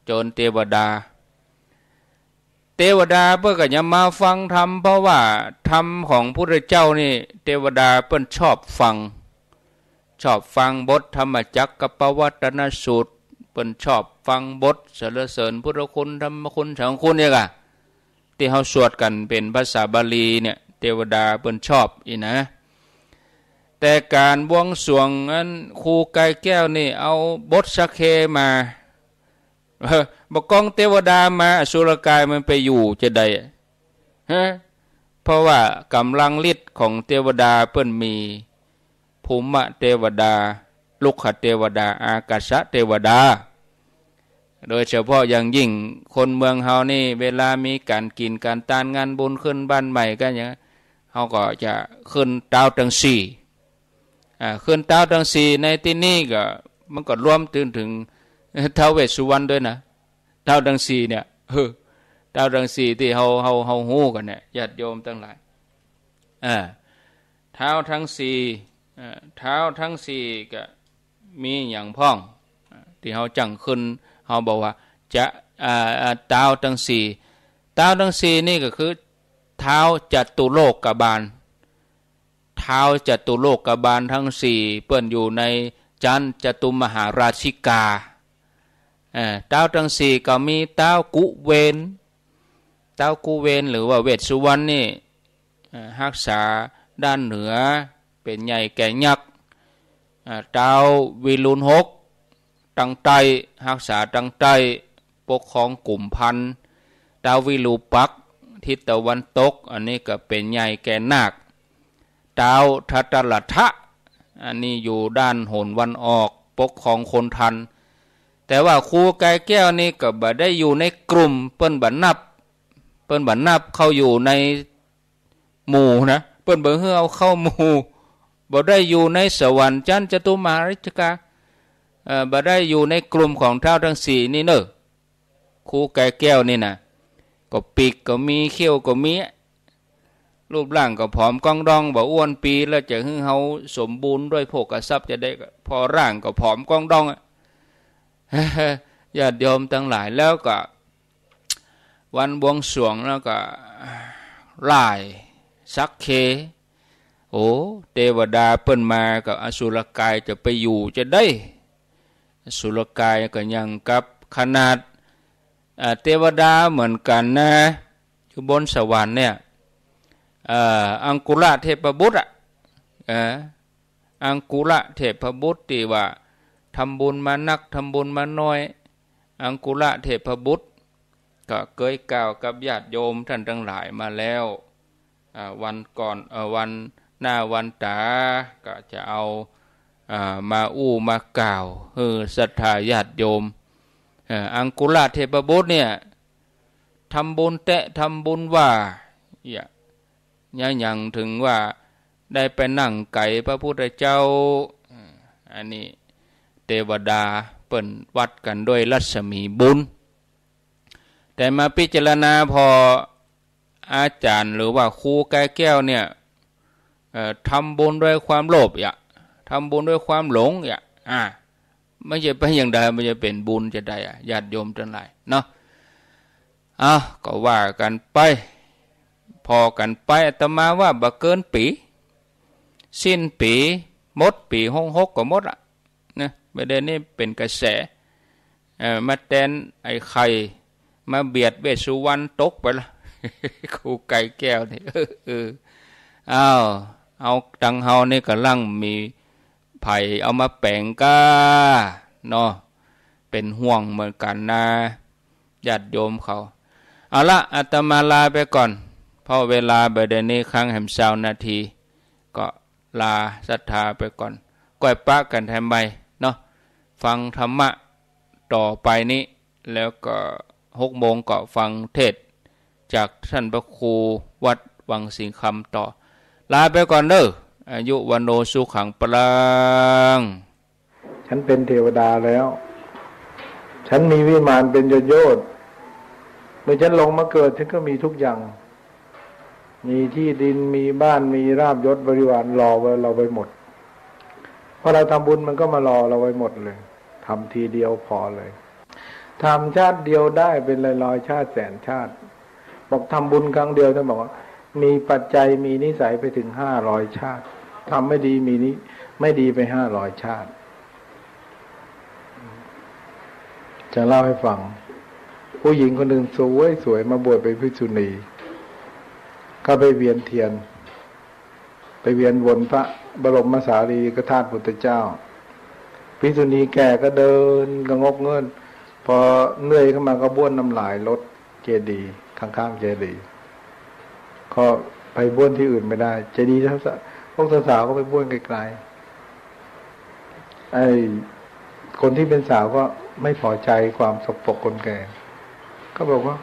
โจรเทวดาเทวดาเพื่อก็จะมาฟังธรรมเพราะว่าธรรมของพระพุทธเจ้านี่เทวดาเพิ่นชอบฟังบทธรรมจักรกับปวัตนสูตรเพิ่นชอบฟังบทสรรเสริญพุทธคุณธรรมคุณสังฆคุณเนี่ยค่ะที่เฮาสวดกันเป็นภาษาบาลีเนี่ยเทวดาเพิ่นชอบอีนะแต่การบวงสรวงนั้นครูกายแก้วนี่เอาบทสักเคมาบกองเทวดามาอสุรกายมันไปอยู่จะได้ฮะเพราะว่ากำลังฤทธิ์ของเทวดาเพิ่นมีภูมิเทวดาลุกขเทวดาอากาศเทวดาโดยเฉพาะอย่างยิ่งคนเมืองเฮานี่เวลามีการกินการตานงานบุญขึ้นบ้านใหม่กันอย่างเฮาก็จะขึ้นดาวทั้งสี่ขึ้นดาวทั้งสี่ในที่นี้ก็มันก็รวมถึงท้าวเวสสุวรรณด้วยนะดาวทั้งสี่เนี่ยดาวทั้งสี่ที่เฮาฮู้กันเนี่ยญาติโยมทั้งหลายเท้าทั้งสี่เท้าทั้งสี่ก็มีอย่างพ้องที่เฮาจังขึ้นเฮาบอกว่าจะเท้าทั้งสี่เท้าทั้งสี่นี่ก็คือเท้าจตุโลกบาลเท้าจตุโลกบาลทั้งสี่เปิ้นอยู่ในจันจตุมหาราชิกาเท้าทั้งสี่ก็มีเท้ากุเวนหรือว่าเวสสุวรรณนี่รักษาด้านเหนือเป็นใหญ่แก่ยักษ์เท้าวิรุณหกตังไตรักษาตังไตปกครองกลุ่มพันเท้าวิรูปักษ์ทิศตะวันตกอันนี้ก็เป็นใหญ่แก่นาคเท้าทัตตลัทธะอันนี้อยู่ด้านโหนวันออกปกครองคนทันแต่ว่าครูกายแก้วนี่ก็บ่ได้อยู่ในกลุ่มเปิ้นบ่นับเข้าอยู่ในหมู่นะเปิ้นบ่ฮือเอาเข้าหมู่บ่ได้อยู่ในสวรรค์จันทร์จตุมหาราชิกาบ่ได้อยู่ในกลุ่มของเท้าทั้งสี่นี่เนอะครูกายแก้วนี่นะก็ปีกก็มีเขี้ยวก็มีรูปร่างก็ผอมก้องดองบ่อ้วนปีแล้วจะฮือเฮาสมบูรณ์ด้วยโภคทรัพย์จะได้พอร่างก็ผอมก้องดองญาติโยมทั้งหลายแล้วก็วันบวงสรวงแล้วก็ร่ายสักเคโอ้เทวดาเปิ้นมากับอสุรกายจะไปอยู่จะได้อสุรกายก็ยังกับขนาดเทวดาเหมือนกันนะอยู่บนสวรรค์เนี่ยอังกุระเทพบุตรอังกุระเทพบุตรที่ว่าทำบุญมานักทำบุญมาน้อยอังกุระเทพบุตรก็เคยกล่าวกับญาติโยมท่านทั้งหลายมาแล้ววันก่อนวันหน้าวันตาก็จะเอามามากล่าวศรัทธาญาติโยมอังกุระเทพบุตรเนี่ยทำบุญทำบุญว่าอย่างถึงว่าได้ไปนั่งไก่พระพุทธเจ้าอันนี้เทวดาเปิ้นวัดกันด้วยรัศมีบุญแต่มาพิจารณาพออาจารย์หรือว่าครูกายแก้วเนี่ยทำบุญด้วยความโลภทำบุญด้วยความหลงไม่ใช่ไปอย่างใดไม่ใช่เป็นบุญจะได้ญาติโยมทั้งหลายเนาะก็ว่ากันไปพอกันไปอาตมาว่าบ่เกินปีสิ้นปีหมดปี66ก็หมดนะประเด็นนี้เป็นกระแสมาแทนไอ้ไข่มาเบียดเวสสุวรรณตกไปละครูไก่แก้วนี่เอาตังเฮานี่กำลังมีไผ่เอามาแปลงก้าเนาะเป็นห่วงเหมือนกันนะญาติโยมเขาเอาละอาตมาลาไปก่อนเพราะเวลาประเด็นนี้ครั้งแห่ง20 นาทีก็ลาศรัทธาไปก่อนก้อยปะกันแทนใบเนาะฟังธรรมะต่อไปนี้แล้วก็6 โมงก็ฟังเทศจากท่านพระครูวัดวังสิงคำต่อลาไปก่อนเด้ออายุวันโนสุขังปรังฉันเป็นเทวดาแล้วฉันมีวิมานเป็นโยชน์เมื่อฉันลงมาเกิดฉันก็มีทุกอย่างมีที่ดินมีบ้านมีราบยศบริวารรอไว้เราไว้หมดพอเราทำบุญมันก็มารอเราไว้หมดเลยทำทีเดียวพอเลยทำชาติเดียวได้เป็นร้อยๆชาติแสนชาติบอกทำบุญครั้งเดียวท่านบอกว่ามีปัจจัยมีนิสัยไปถึง500 ชาติทำไม่ดีมีนี้ไม่ดีไป500 ชาติจะเล่าให้ฟังผู้หญิงคนหนึ่งสวยมาบวชเป็นภิกษุณีก็ไปเวียนเทียนไปเวียนวนพระบรมสารีริกธาตุพุทธเจ้าภิกษุณีแก่ก็เดินกระงกเงินพอเหนื่อยขึ้นมาก็บ้วนน้ำลายลดเจดีย์ข้างๆเจดีย์ก็ไปบ้วนที่อื่นไม่ได้เจดีย์ทั้งพวกสาวๆก็ไปบ้วนไกลๆไอ้คนที่เป็นสาวก็ไม่พอใจความสกปรกคนแก่ก็บอกว่า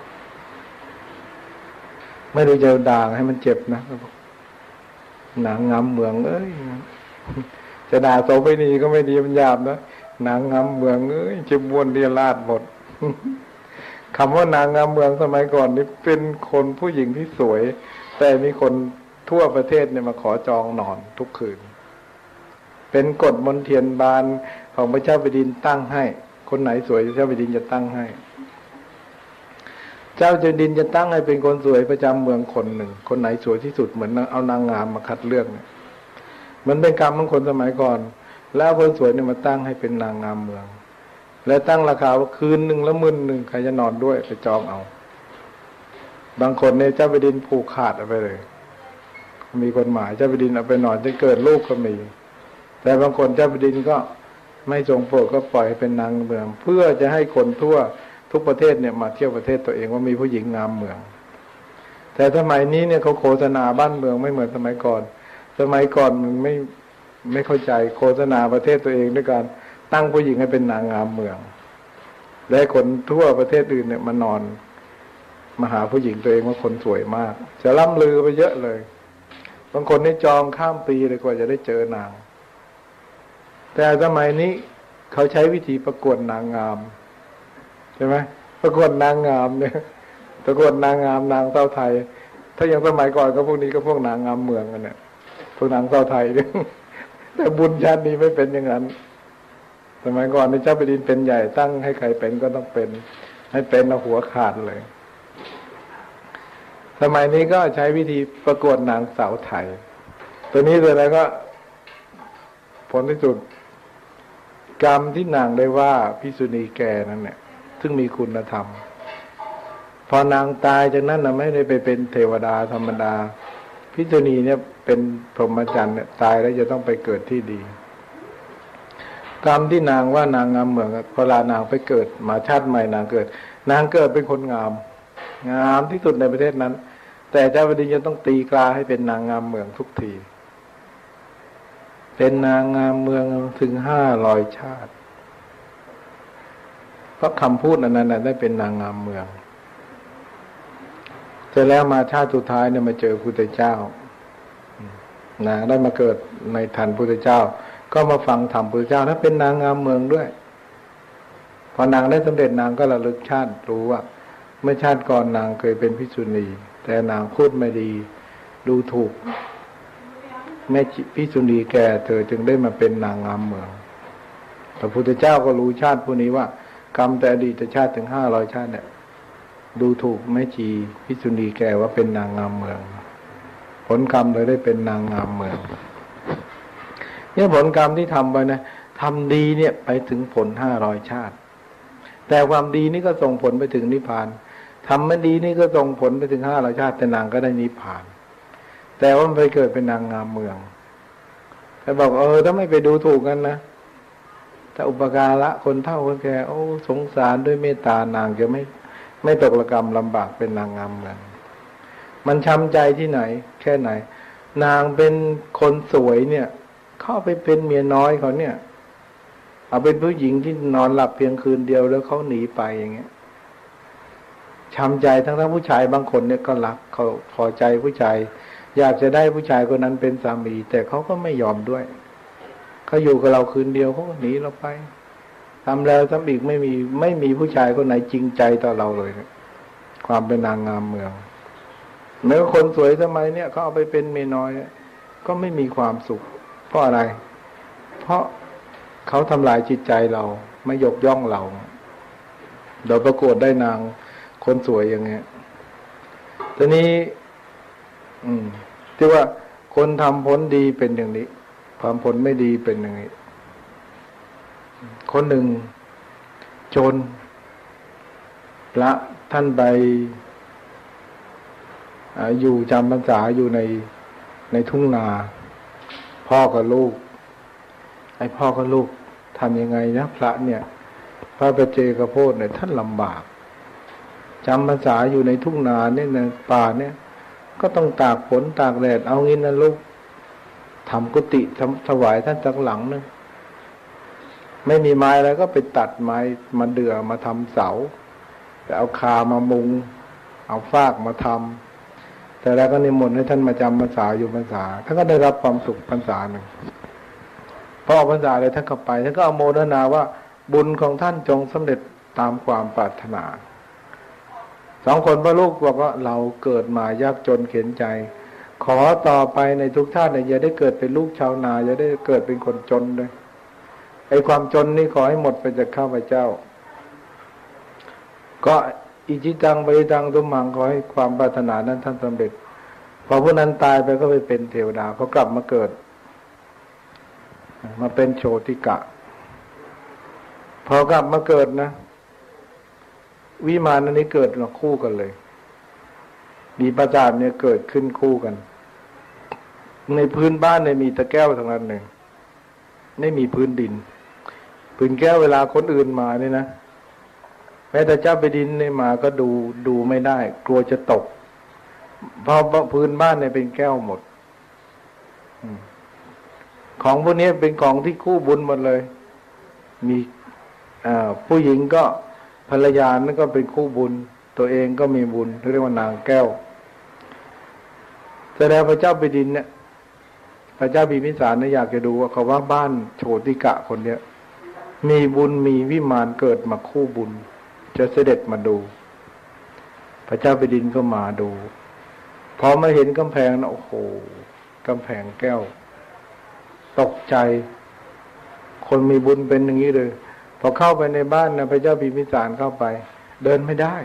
ไม่ได้จะด่าให้มันเจ็บนะหนังงำเมืองเอ้ยจะด่าโสเภณีก็ไม่ดีมันหยาบนะนางงามเมืองเอ้ยจะบ้วนเรียราดหมด คำว่านางงามเมืองสมัยก่อนนี่เป็นคนผู้หญิงที่สวยแต่มีคนทั่วประเทศเนี่ยมาขอจองนอนทุกคืนเป็นกฎมนเทียนบานของพระเจ้าแผ่นดินตั้งให้คนไหนสวยพระเจ้าแผ่นดินจะตั้งให้เจ้าแผ่นดินจะตั้งให้เป็นคนสวยประจำเมืองคนหนึ่งคนไหนสวยที่สุดเหมือนเอานางงามมาคัดเลือกเนี่ยมันเป็นกรรมของคนสมัยก่อนแล้วคนสวยเนี่ยมาตั้งให้เป็นนางงามเมืองและตั้งราคาว่าคืนหนึ่งละ10,000ใครจะนอนด้วยไปจองเอาบางคนเนี่ยเจ้าแผ่นดินผูกขาดเอาไปเลยมีกฎหมายเจ้าแผ่นดินเอาไปนอนจนเกิดลูกก็มีแต่บางคนเจ้าแผ่นดินก็ไม่ทรงโปรดก็ปล่อยให้เป็นนางเมืองเพื่อจะให้คนทั่วทุกประเทศเนี่ยมาเที่ยวประเทศตัวเองว่ามีผู้หญิงงามเมืองแต่สมัยนี้เนี่ยเขาโฆษณาบ้านเมืองไม่เหมือนสมัยก่อนสมัยก่อนมันไม่เข้าใจโฆษณาประเทศตัวเองด้วยการตั้งผู้หญิงให้เป็นนางงามเมืองและคนทั่วประเทศอื่นเนี่ยมานอนมาหาผู้หญิงตัวเองว่าคนสวยมากจะล่ำลือไปเยอะเลยบางคนนี่จองข้ามปีเลยกว่าจะได้เจอนางแต่สมัยนี้เขาใช้วิธีประกวดนางงามใช่ไหมประกวดนางงามเนี่ยประกวดนางงามนางเต้าไทยถ้าอย่างสมัยก่อนก็พวกนี้ก็พวกนางงามเมืองกันเนี่ยพวกนางเต้าไทยเนี่ยแต่บุญชาตินี้ไม่เป็นอย่างนั้นสมัยก่อนในเจ้าแผ่นดินเป็นใหญ่ตั้งให้ใครเป็นก็ต้องเป็นให้เป็นเอาหัวขาดเลยสมัยนี้ก็ใช้วิธีประกวดนางสาวไทยตัวนี้เลยแล้วก็ผลที่สุดกรรมที่นางได้ว่าภิกษุณีแก่นั้นเนี่ยซึ่งมีคุณธรรมพอนางตายจากนั้นนะไม่ได้ไปเป็นเทวดาธรรมดาภิกษุณีเนี่ยเป็นพรหมจรรย์เนี่ยตายแล้วจะต้องไปเกิดที่ดีกรรมที่นางว่านางงามเมืองพอลานางไปเกิดมาชาติใหม่นางเกิดเป็นคนงามที่สุดในประเทศนั้นแต่เจ้าแผ่นดินจะต้องตีกลาให้เป็นนางงามเมืองทุกทีเป็นนางงามเมืองถึง500 ชาติเพราะคำพูดนั้นได้เป็นนางงามเมืองเสร็จแล้วมาชาติสุดท้ายเนี่ยมาเจอพุทธเจ้านางได้มาเกิดในทันพุทธเจ้าก็มาฟังธรรมพุทธเจ้าถ้าเป็นนางงามเมืองด้วยพอนางได้สำเร็จนางก็ระลึกชาติรู้ว่าเมื่อชาติก่อนนางเคยเป็นภิกษุณีแต่นางพูดไม่ดีดูถูกแม่ภิกษุณีแก่เธอจึงได้มาเป็นนางงามเมืองพระพุทธเจ้าก็รู้ชาติผู้นี้ว่ากรรมแต่อดีตชาติถึง500 ชาติเนี่ยดูถูกแม่ชีภิกษุณีแก่ว่าเป็นนางงามเมืองผลกรรมเลยได้เป็นนางงามเมืองเนี่ยผลกรรมที่ทำไปนะทำดีเนี่ยไปถึงผล500 ชาติแต่ความดีนี่ก็ส่งผลไปถึงนิพพานทำไม่ดีนี่ก็ส่งผลไปถึง500 ชาติแต่นางก็ได้นิพพานแต่ว่ามันไปเกิดเป็นนางงามเมืองแต่บอกถ้าไม่ไปดูถูกกันนะถ้าอุปการะคนเฒ่าคนแก่สงสารด้วยเมตตานางจะไม่ตกระกรรมลำบากเป็นนางงามเมืองมันช้ำใจที่ไหนแค่ไหนนางเป็นคนสวยเนี่ยเข้าไปเป็นเมียน้อยเขาเนี่ยเอาเป็นผู้หญิงที่นอนหลับเพียงคืนเดียวแล้วเขาหนีไปอย่างเงี้ยช้ำใจทั้งผู้ชายบางคนเนี่ยก็รักเขาพอใจผู้ชายอยากจะได้ผู้ชายคนนั้นเป็นสามีแต่เขาก็ไม่ยอมด้วยเขาอยู่กับเราคืนเดียวเขาก็หนีเราไปทำแล้วทำอีกไม่มีผู้ชายคนไหนจริงใจต่อเราเลยความเป็นนางงามเมืองแม้ว่าคนสวยสมัยเนี่ยเขาเอาไปเป็นเมียน้อยก็ไม่มีความสุขเพราะอะไรเพราะเขาทำลายจิตใจเราไม่ยกย่องเราโดยประกวดได้นางคนสวยอย่างเงี้ยทีนี้ที่ว่าคนทำผลดีเป็นอย่างนี้ทำผลไม่ดีเป็นอย่างนี้คนหนึ่งโจรพระท่านไปอยู่จำพรรษาอยู่ในทุ่งนาพ่อกับลูกไอ้พ่อกับลูกทำยังไงนะพระเนี่ยพระประเจกโพธิเนี่ยท่านลำบากจำพรรษาอยู่ในทุ่งนาเนี่ยในป่าเนี่ยก็ต้องตากฝนตากแดดเอางี้นะลูกทำกุฏิถวายท่านสักหลังนึงไม่มีไม้แล้วก็ไปตัดไม้มาเดื่อมาทำเสาไปเอาคามามุงเอาฟากมาทำแต่แล้วก็นิมนต์ให้ท่านมาจำพรรษาอยู่พรรษาท่านก็ได้รับความสุขพรรษาหนึ่งพอออกพรรษาเลยท่านก็ไปท่านก็อโมทนาว่าบุญของท่านจงสำเร็จตามความปรารถนาสองคนพ่อลูกบอกว่าเราเกิดมายากจนเข็ญใจขอต่อไปในทุกชาติเนี่ยอย่าได้เกิดเป็นลูกชาวนาอย่าได้เกิดเป็นคนจนเลยไอ้ความจนนี่ขอให้หมดไปจากข้าพเจ้าก็อิจิตังปริตังตุมหังขอให้ความปรารถนานั้นท่านสำเร็จพอผู้นั้นตายไปก็ไปเป็นเทวดาเขากลับมาเกิดมาเป็นโชติกะพอกลับมาเกิดนะวิมานอันนี้เกิดมาคู่กันเลยมีปราสาทเนี่ยเกิดขึ้นคู่กันในพื้นบ้านเนี่ยมีตะแก้วทั้งนั้นหนึ่งไม่มีพื้นดินพื้นแก้วเวลาคนอื่นมาเนี่ยนะแม้แต่เจ้าไปดินเนี่ยมาก็ดูไม่ได้กลัวจะตกเพราะพื้นบ้านเนี่ยเป็นแก้วหมดของพวกนี้เป็นของที่คู่บุญหมดเลยมีผู้หญิงก็ภรรยานั่นก็เป็นคู่บุญตัวเองก็มีบุญเรียกว่านางแก้วแสดงพระเจ้าแผ่นดินเนี่ยพระเจ้าพิมพิสารเนี่ยอยากจะดูว่าเขาว่าบ้านโชติกะคนเนี้ยมีบุญมีวิมานเกิดมาคู่บุญจะเสด็จมาดูพระเจ้าแผ่นดินก็มาดูพอมาเห็นกำแพงนะโอ้โหกำแพงแก้วตกใจคนมีบุญเป็นอย่างนี้เลยพอเข้าไปในบ้านนะพระเจ้าพิมพิสารเข้าไปเดินไม่ได้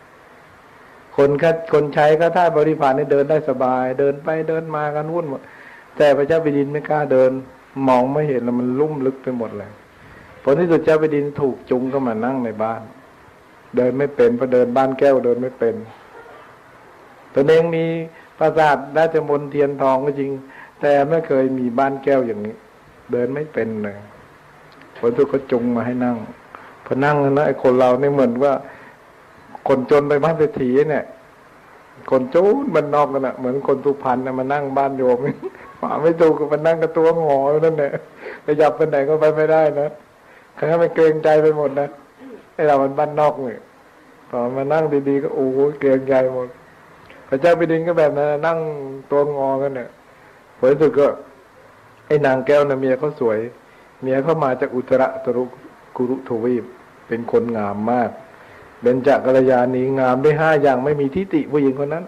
คนใช้ก็ท่าบริพารเนี่ยเดินได้สบายเดินไปเดินมากันวุ่นหมดแต่พระเจ้าแผ่นดินไม่กล้าเดินมองไม่เห็นแล้วมันลุ่มลึกไปหมดเลยผลที่สุดเจ้าแผ่นดินถูกจุงเข้ามานั่งในบ้านเดินไม่เป็นพอเดินบ้านแก้วเดินไม่เป็นตัวเองมีปราสาทราชมนเทียนทองก็จริงแต่ไม่เคยมีบ้านแก้วอย่างนี้เดินไม่เป็นเลยผลที่สุดก็จุงมาให้นั่งพอนั่งแล้วไอ้คนเราเนี่ยเหมือนว่าคนจนไปบ้านเศรษฐีเนี่ยคนจูนมันนอกกันอ่ะเหมือนคนสุพรรณนะมานั่งบ้านโยมป่าไม่ถูกก็มานั่งกับตัวงอนั่นแหละไปยับไปไหนก็ไปไม่ได้นะใครให้มันเกรงใจไปหมดนะไอ้เรามันบ้านนอกเนี่ยพอมานั่งดีๆก็โอ้โหเกรงใจหมดพระเจ้าแผ่นดินก็แบบนั้นนั่งตัวงอกันเนี่ยผลที่สุดก็ไอ้นางแก้วนะเมียเขาสวยเมียเขามาจากอุตรกุรุทวีปเป็นคนงามมากเบญจกัลยาณีงามด้วย5อย่างไม่มีทิฏฐิผู้หญิงคนนั้น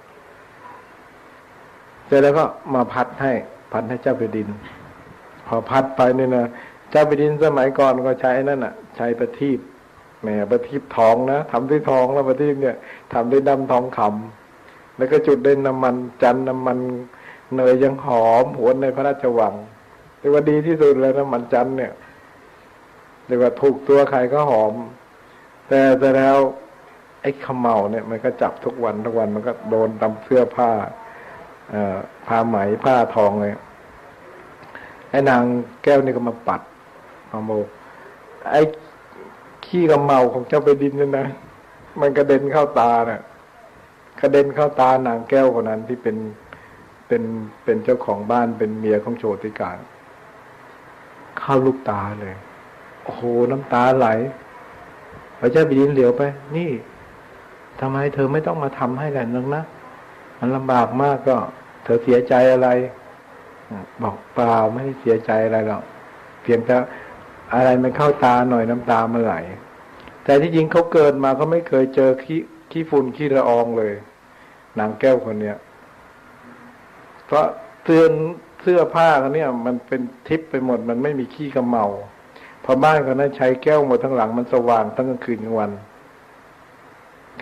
เสร็จแล้วก็มาพัดให้เจ้าแผ่นดินพอพัดไปเนี่ยนะเจ้าแผ่นดินสมัยก่อนก็ใช้นั่นน่ะใช้ประทีปแหมประทีปทองนะทำด้วยทองแล้วประทีปเนี่ยทำด้วยดำทองคำแล้วก็จุดด้วยน้ำมันจันทร์น้ำมันเนยยังหอมหวนในพระราชวังเรียกว่าดีที่สุดเลยน้ำมันจันทร์เนี่ยเรียกว่าถูกตัวใครก็หอมแต่แล้วไอ้ขมเหลาเนี่ยมันก็จับทุกวันมันก็โดนตามเสื้อผ้าผ้าไหมผ้าทองเลยไอ้นางแก้วนี่ก็มาปัดมาโมไอ้ขี้ขมเหลาของเจ้าแผ่นดินนี่นะมันกระเด็นเข้าตาน่ะกระเด็นเข้าตานางแก้วคนนั้นที่เป็นเจ้าของบ้านเป็นเมียของโชติกาเข้าลูกตาเลยโอ้โหน้ำตาไหลพระเจ้าแผ่นดินเหลียวไปนี่ทำไมเธอไม่ต้องมาทำให้กันนึงนะมันลำบากมากก็เธอเสียใจอะไรบอกเปล่าไม่ได้เสียใจอะไรหรอกเพียงแต่อะไรมันเข้าตาหน่อยน้ำตามันไหลแต่ที่จริงเขาเกิดมาเขาไม่เคยเจอขี้ฝุ่นขี้ละอองเลยนางแก้วคนเนี้ยเพราะเสื้อผ้าเขาเนี่ยมันเป็นทิพย์ไปหมดมันไม่มีขี้กระเมาพอบ้านเขานั้นใช้แก้วหมดทั้งหลังมันสว่างทั้งกลางคืนกลางวัน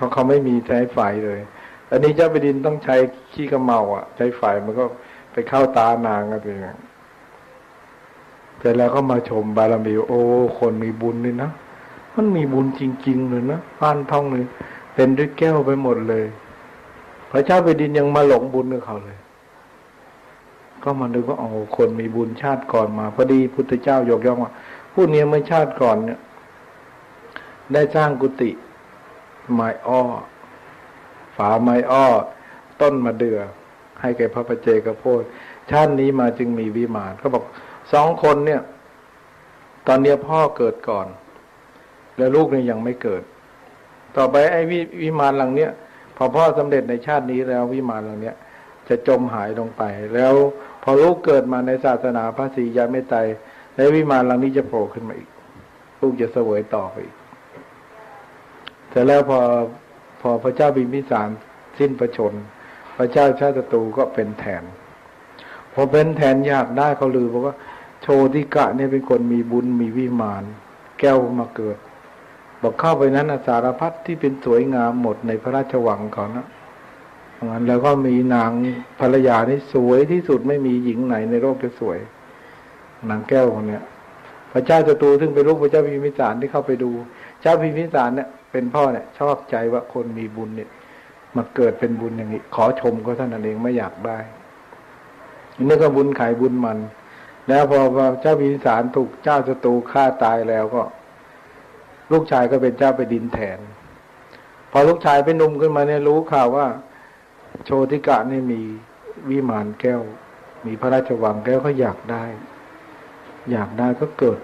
เพราะเขาไม่มีใช้ไฟเลยอันนี้เจ้าแผ่นดินต้องใช้ขี้กระเมาใช้ไฟมันก็ไปเข้าตานางกันเองแต่แล้วก็มาชมบารมีโอ้คนมีบุญนี่นะมันมีบุญจริงๆเลยนะบ้านท่องเลยเป็นด้วยแก้วไปหมดเลยพระเจ้าแผ่นดินยังมาหลงบุญกับเขาเลยก็มาดูว่าคนมีบุญชาติก่อนมาพอดีพุทธเจ้ายกย่องว่าผู้นี้เมื่อชาติก่อนเนี่ยได้สร้างกุฏิไม้อ้อฝาไม้อ้อต้นมะเดื่อให้แก่พระปัจเจกโพธิ์ชาตินี้มาจึงมีวิมานเขาบอก2 คนเนี่ยตอนนี้พ่อเกิดก่อนแล้วลูกเนี่ยยังไม่เกิดต่อไปไอ้วิมานหลังเนี้ยพอพ่อสำเร็จในชาตินี้แล้ววิมานหลังเนี้ยจะจมหายลงไปแล้วพอลูกเกิดมาในศาสนาพระศรีอริยเมตไตรแล้ววิมานหลังนี้จะโผล่ขึ้นมาอีกลูกจะเสวยต่อไปอีกแต่แล้วพอพระเจ้าบิมพิสารสิ้นพระชนม์พระเจ้าชาติศัตรูก็เป็นแทนพอเป็นแทนอยากได้เขาลือบอกว่าโชติกะเนี่ยเป็นคนมีบุญมีวิมานแก้วมาเกิดบอกเข้าไปนั้นสารพัดที่เป็นสวยงามหมดในพระราชวังเขานะงั้นแล้วก็มีนางภรรยาที่สวยที่สุดไม่มีหญิงไหนในโลกจะสวยนางแก้วคนเนี้ยพระเจ้าศัตรูซึ่งเป็นลูกพระเจ้าพิมพิสารที่เข้าไปดูเจ้าพิมพิสารเนี่ยเป็นพ่อเนี่ยชอบใจว่าคนมีบุญเนี่ยมาเกิดเป็นบุญอย่างนี้ขอชมก็เท่านั้นเองไม่อยากได้นี่ก็บุญขายบุญมันแล้วพอเจ้าพิมพิสารถูกเจ้าศัตรูฆ่าตายแล้วก็ลูกชายก็เป็นเจ้าแผ่นดินแทนพอลูกชายเป็นหนุ่มขึ้นมาเนี่ยรู้ข่าวว่าโชติกะนี่มีวิมานแก้วมีพระราชวังแก้วก็อยากได้ก็เกิด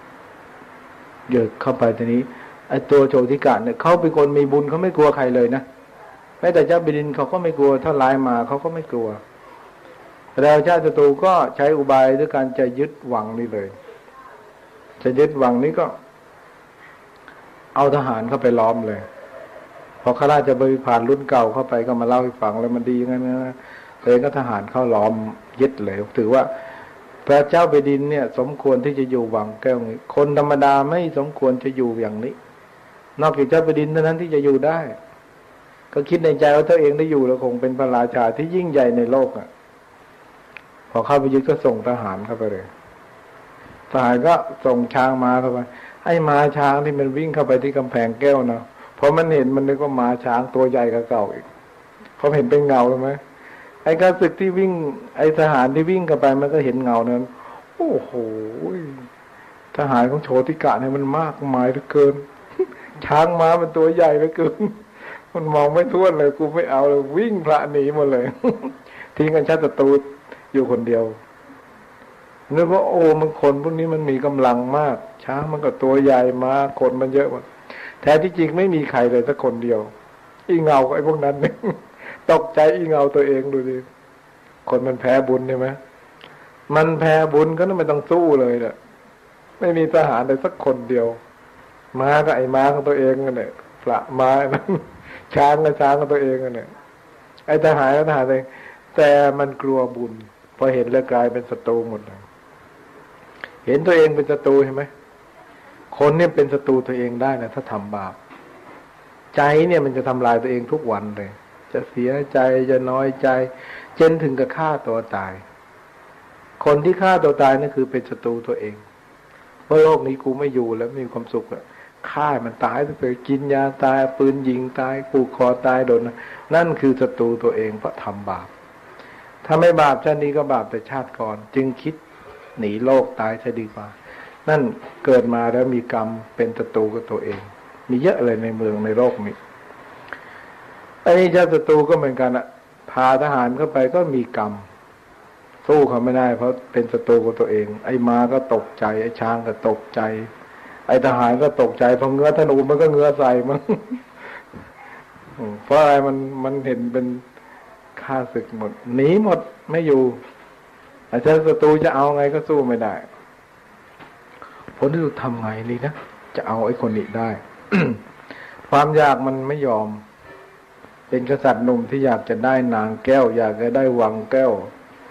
เข้าไปทีนี้ไอ้ตัวโชติกะเนี่ยเขาเป็นคนมีบุญเขาไม่กลัวใครเลยนะแม้แต่เจ้าแผ่นดินเขาก็ไม่กลัวถ้าร้ายมาเขาก็ไม่กลัวแล้วชาติศัตรูก็ใช้อุบายด้วยการจะยึดวังนี่เลยจะยึดวังนี้ก็เอาทหารเข้าไปล้อมเลยพอข้าราชบริพารรุ่นเก่าเข้าไปก็มาเล่าให้ฟังแล้วมันดีงั้นนะเลยก็ทหารเข้าล้อมยึดเลยถือว่าพระเจ้าแผ่นดินเนี่ยสมควรที่จะอยู่วังแก้วนี้คนธรรมดาไม่สมควรจะอยู่อย่างนี้นอกจากเจ้าแผ่นดินเท่านั้นที่จะอยู่ได้ก็คิดในใจว่าตัวเองได้อยู่แล้วคงเป็นพระราชาที่ยิ่งใหญ่ในโลกอ่ะพอเข้าไปยึดก็ส่งทหารเข้าไปเลยทหารก็ส่งช้างม้าเข้าไปไอ้ม้าช้างที่มันวิ่งเข้าไปที่กำแพงแก้วนะพอมันเห็นมันนึกว่าม้าช้างตัวใหญ่กว่าเก่าอีกเขาเห็นเป็นเงาใช่ไหมไอ้ข้าศึกที่วิ่งไอ้ทหารที่วิ่งเข้าไปมันก็เห็นเงานั้นโอ้โหทหารของโชติกะเนี่ยมันมากมายเหลือเกินช้างม้ามันตัวใหญ่เหลือเกินมันมองไม่ทั่วเลยกูไม่เอาเลยวิ่งพระหนีหมดเลยทิ้งกันชาติศัตรูอยู่คนเดียวนึกว่าโอ้มันคนพวกนี้มันมีกำลังมากช้างมันก็ตัวใหญ่มาคนมันเยอะหมดแท้ที่จริงไม่มีใครเลยสักคนเดียวอีเงาไอ้พวกนั้นเนี่ยตกใจอีเงาตัวเองดูดิคนมันแพ้บุญใช่ไหมมันแพ้บุญก็ไม่ต้องสู้เลยแหละไม่มีทหารเลยสักคนเดียวม้าก็ไอ้ม้าของตัวเองนั่นแหละพระม้านั้นช้างก็ช้างของตัวเองนั่นแหละไอ้ทหารก็ทหารเองแต่มันกลัวบุญพอเห็นแล้วกลายเป็นศัตรูหมดเลยเห็นตัวเองเป็นศัตรูใช่ไหมคนเนี่ยเป็นศัตรูตัวเองได้นะถ้าทำบาปใจเนี่ยมันจะทำลายตัวเองทุกวันเลยจะเสียใจจะน้อยใจจนถึงกับฆ่าตัวตายคนที่ฆ่าตัวตายนั่นคือเป็นศัตรูตัวเองเพราะโลกนี้กูไม่อยู่แล้วมีความสุขอะฆ่ามันตายไปกินยาตายปืนยิงตายผูกคอตายโดนนั่นคือศัตรูตัวเองเพราะทำบาปถ้าไม่บาปชาตินี้ก็บาปแต่ชาติก่อนจึงคิดหนีโลกตายจะดีกว่านั่นเกิดมาแล้วมีกรรมเป็นศัตรูกับตัวเองมีเยอะเลยในเมืองในโลกนี้ไอ้เจ้าศัตรูก็เหมือนกันอะพาทหารเข้าไปก็มีกรรมสู้เขาไม่ได้เพราะเป็นศัตรูกับตัวเองไอ้ม้าก็ตกใจไอ้ช้างก็ตกใจไอ้ทหารก็ตกใจพอเงื้อธนูมันก็เงื้อใส่มัน เพราะอะไรมันเห็นเป็นฆ่าศึกหมดหนีหมดไม่อยู่แต่ถ้าศัตรูจะเอาไงก็สู้ไม่ได้ผลที่สุดทำไงนี่นะจะเอาไอ้คนนี้ได้ ความอยากมันไม่ยอมเป็นกษัตริย์หนุ่มที่อยากจะได้นางแก้วอยากจะได้วังแก้ว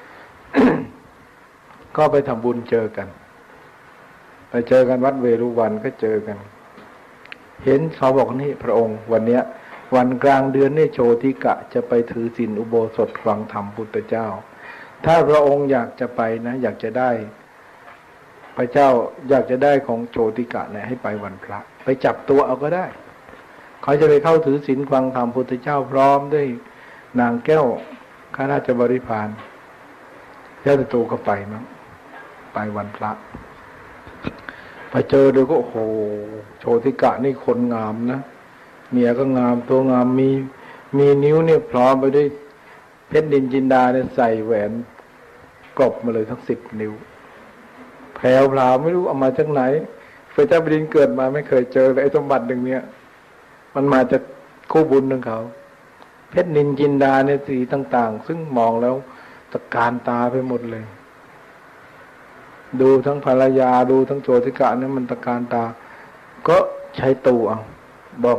ก็ไปทำบุญเจอกันไปเจอกันวัดเวรุวันก็เจอกันเห็นเขาบอกนี่พระองค์วันเนี้ยวันกลางเดือนนี่โชติกะจะไปถือศีลอุโบสถฟังธรรมพุทธเจ้าถ้าพระองค์อยากจะไปนะอยากจะได้พระเจ้าอยากจะได้ของโชติกะเนี่ยให้ไปวันพระไปจับตัวเอาก็ได้เขาจะไปเข้าถือศีลฟังธรรมพุทธเจ้าพร้อมด้วยนางแก้วข้าราชบริพารญาติโตก็ไปมั้งไปวันพระไปเจอดูก็โอ้โหโชติกะนี่คนงามนะเมียก็งามตัวงามมีนิ้วเนี่ยพร้อมไปด้วยเพชรนินจินดาเนี่ยใส่แหวนกลบมาเลยทั้ง10 นิ้วแผ่วพราวไม่รู้เอามาจากไหนพระเจ้าแผ่นดินเกิดมาไม่เคยเจอเลยไอ้สมบัติหนึ่งเนี่ยมันมาจากคู่บุญของเขาเพชรนินจินดาเนี่ยสีต่างๆซึ่งมองแล้วตะการตาไปหมดเลยดูทั้งภรรยาดูทั้งโจติกะเนี่ยมันตะการตาก็ใช้ตัวบอก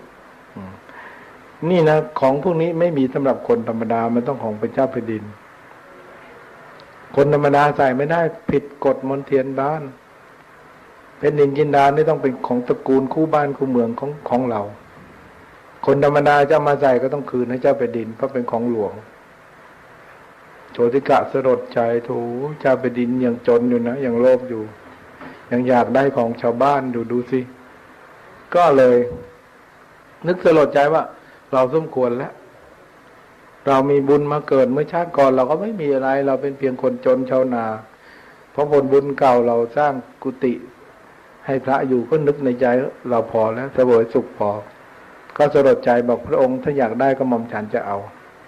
นี่นะของพวกนี้ไม่มีสำหรับคนธรรมดามันต้องของพระเจ้าแผ่นดินคนธรรมดาใส่ไม่ได้ผิดกฎมนเทียนบ้านเพชรนินจินดานี่ต้องเป็นของตระกูลคู่บ้านคู่เมืองของเราคนธรรมดาจะมาใส่ก็ต้องคืนให้เจ้าแผ่นดินเพราะเป็นของหลวงโชติกะสลดใจโถเจ้าแผ่นดินยังจนอยู่นะยังโลภอยู่ยังอยากได้ของชาวบ้านดูสิก็เลยนึกสลดใจว่าเราสมควรแล้วเรามีบุญมาเกิดเมื่อชาติก่อนเราก็ไม่มีอะไรเราเป็นเพียงคนจนชาวนาเพราะผลบุญเก่าเราสร้างกุฏิให้พระอยู่ก็นึกในใจเราพอแล้วเสวยสุขพอก็สลดใจบอกพระองค์ถ้าอยากได้ก็หม่อมฉันจะเอา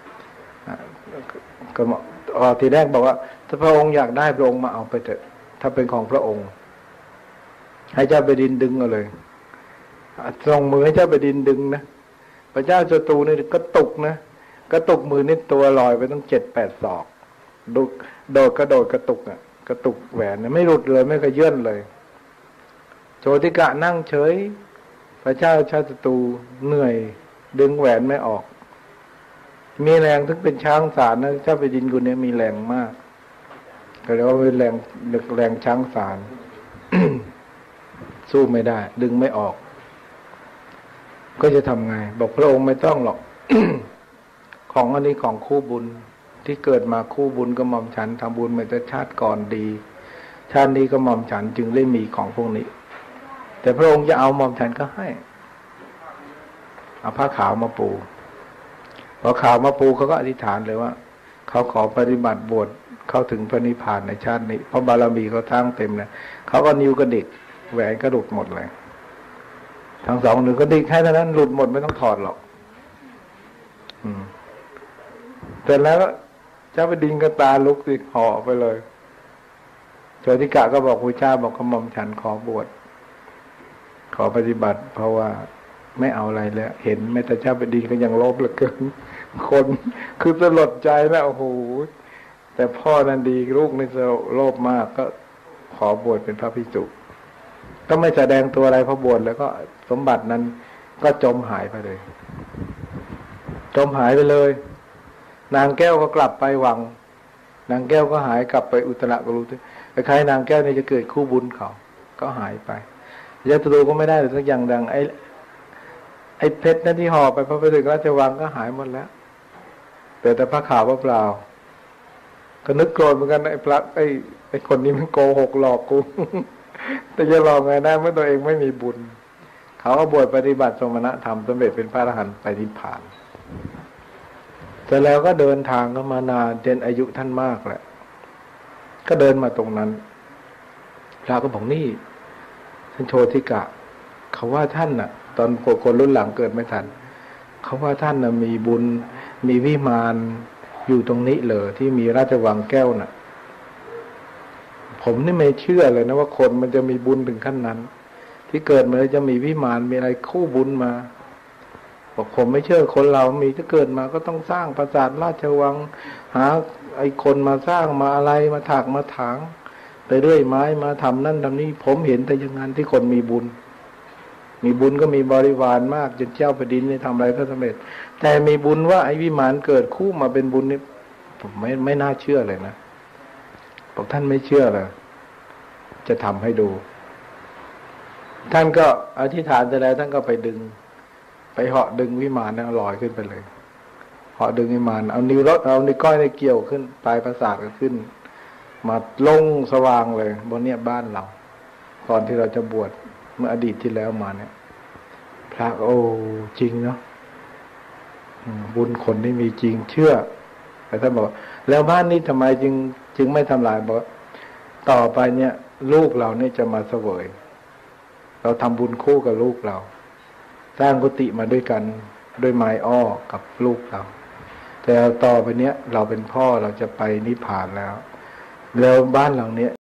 ก็ทีแรกบอกว่าถ้าพระองค์อยากได้พระองค์มาเอาไปเถอะถ้าเป็นของพระองค์ให้เจ้าแผ่นดินดึงเอาเลยส่งมือให้เจ้าแผ่นดินดึงนะพระเจ้าศัตรูนี่ก็ตกนะก็ตกมือนี่ตัวลอยไปต้อง7-8 ศอกโดดกระตุกกระตุกแหวนไม่หลุดเลยไม่กระเยื่อนเลยโชติกะนั่งเฉยพระเจ้าชาติศัตรูเหนื่อยดึงแหวนไม่ออกมีแรงถึงเป็นช้างสารนะเจ้าแผ่นดินคนนี้มีแรงมากก็เรียกว่าเป็นแรงช้างสาร สู้ไม่ได้ดึงไม่ออกก็จะทำไงบอกพระองค์ไม่ต้องหรอก ของอันนี้ของคู่บุญที่เกิดมาคู่บุญก็หม่อมฉันทำบุญมาแต่ชาติก่อนดีชาตินี้ก็หม่อมฉันจึงได้มีของพวกนี้แต่พระองค์จะเอาหม่อมฉันก็ให้เอาผ้าขาวมาปูพอขาวมาปูเขาก็อธิษฐานเลยว่าเขาขอปฏิบัติบวชเข้าถึงพระนิพพานในชาตินี้เพราะบารมีเขาทั้งเต็มเลยเขาก็นิ้วกระดิกแหวนก็หลุดหมดเลยทั้งสองหนึ่งก็ดิกให้เท่านั้นหลุดหมดไม่ต้องถอดหรอกเสร็จแล้วเจ้าแผ่นดินก็ตาลุกสิห่อไปเลยโชติกะก็บอกพระเจ้าบอกกระหม่อมฉันขอบวชขอปฏิบัติเพราะว่าไม่เอาอะไรแล้วเห็นแม้แต่เจ้าแผ่นดินก็ยังโลภเหลือเกินคนคือสลดใจแล้วโอ้โหแต่พ่อนั้นดีลูกนี่โลภมากก็ขอบวชเป็นพระภิกษุก็ไม่แสดงตัวอะไรพอบวชแล้วก็สมบัตินั้นก็จมหายไปเลยจมหายไปเลยนางแก้วก็กลับไปวังนางแก้วก็หายกลับไปอุตรกุรุคล้ายๆนางแก้วนี่จะเกิดคู่บุญเขาก็หายไปยะตรูก็ไม่ได้เลยสักอย่างดังไอ้เพชรนั่นที่ห่อไปพระไปถึงราชวังก็หายหมดแล้วแต่พระขาวเปล่าก็นึกโกรธเหมือนกันไอ้คนนี้มันโกหกหลอกกู แต่จะหลอกไงได้เมื่อตัวเองไม่มีบุญเขาก็บวชปฏิบัติสมณธรรมสำเร็จเป็นพระอรหันต์ไปนิพพานแต่แล้วก็เดินทางก็มานานจนอายุท่านมากแหละก็เดินมาตรงนั้นพระก็บอกนี่ท่านโชติกะเขาว่าท่านน่ะตอนคนรุ่นหลังเกิดไม่ทันเขาว่าท่านน่ะมีบุญมีวิมานอยู่ตรงนี้เลยที่มีราชวังแก้วน่ะผมนี่ไม่เชื่อเลยนะว่าคนมันจะมีบุญถึงขั้นนั้นที่เกิดมาจะมีวิมานมีอะไรคู่บุญมาบอกผมไม่เชื่อคนเรามีถ้าเกิดมาก็ต้องสร้างปราสาทราชวังหาไอ้คนมาสร้างมาอะไรมาถากมาถางไปเรื่อยไม้มาทำนั่นทำนี่ผมเห็นแต่อย่างนั้นที่คนมีบุญก็มีบริวารมากจนเจ้าแผ่นดินนี่ทำอะไรก็สำเร็จแต่มีบุญว่าไอ้วิมานเกิดคู่มาเป็นบุญนี่ผมไม่น่าเชื่อเลยนะบอกท่านไม่เชื่อเลยจะทำให้ดูท่านก็อธิษฐานแต่แล้วท่านก็ไปดึงไปเหาะดึงวิมานนั้นลอยขึ้นไปเลยเหาะดึงวิมานเอานิ้วก้อยในเกี่ยวขึ้นปลายประสาทก็ขึ้นมาลงสว่างเลยบนเนี้ยบ้านเราตอนที่เราจะบวชเมื่ออดีตที่แล้วมาเนี่ยพระโอ้จริงเนาะบุญคนที่มีจริงเชื่อแต่ท่านบอกแล้วบ้านนี้ทำไมจึงไม่ทำลายบอกต่อไปเนี่ยลูกเราเนี่ยจะมาเสวยเราทำบุญคู่กับลูกเราสร้างกุฏิมาด้วยกันด้วยไม้อ้อกับลูกเราแต่ต่อไปเนี้ยเราเป็นพ่อเราจะไปนิพพานแล้วบ้านหลังเนี้ย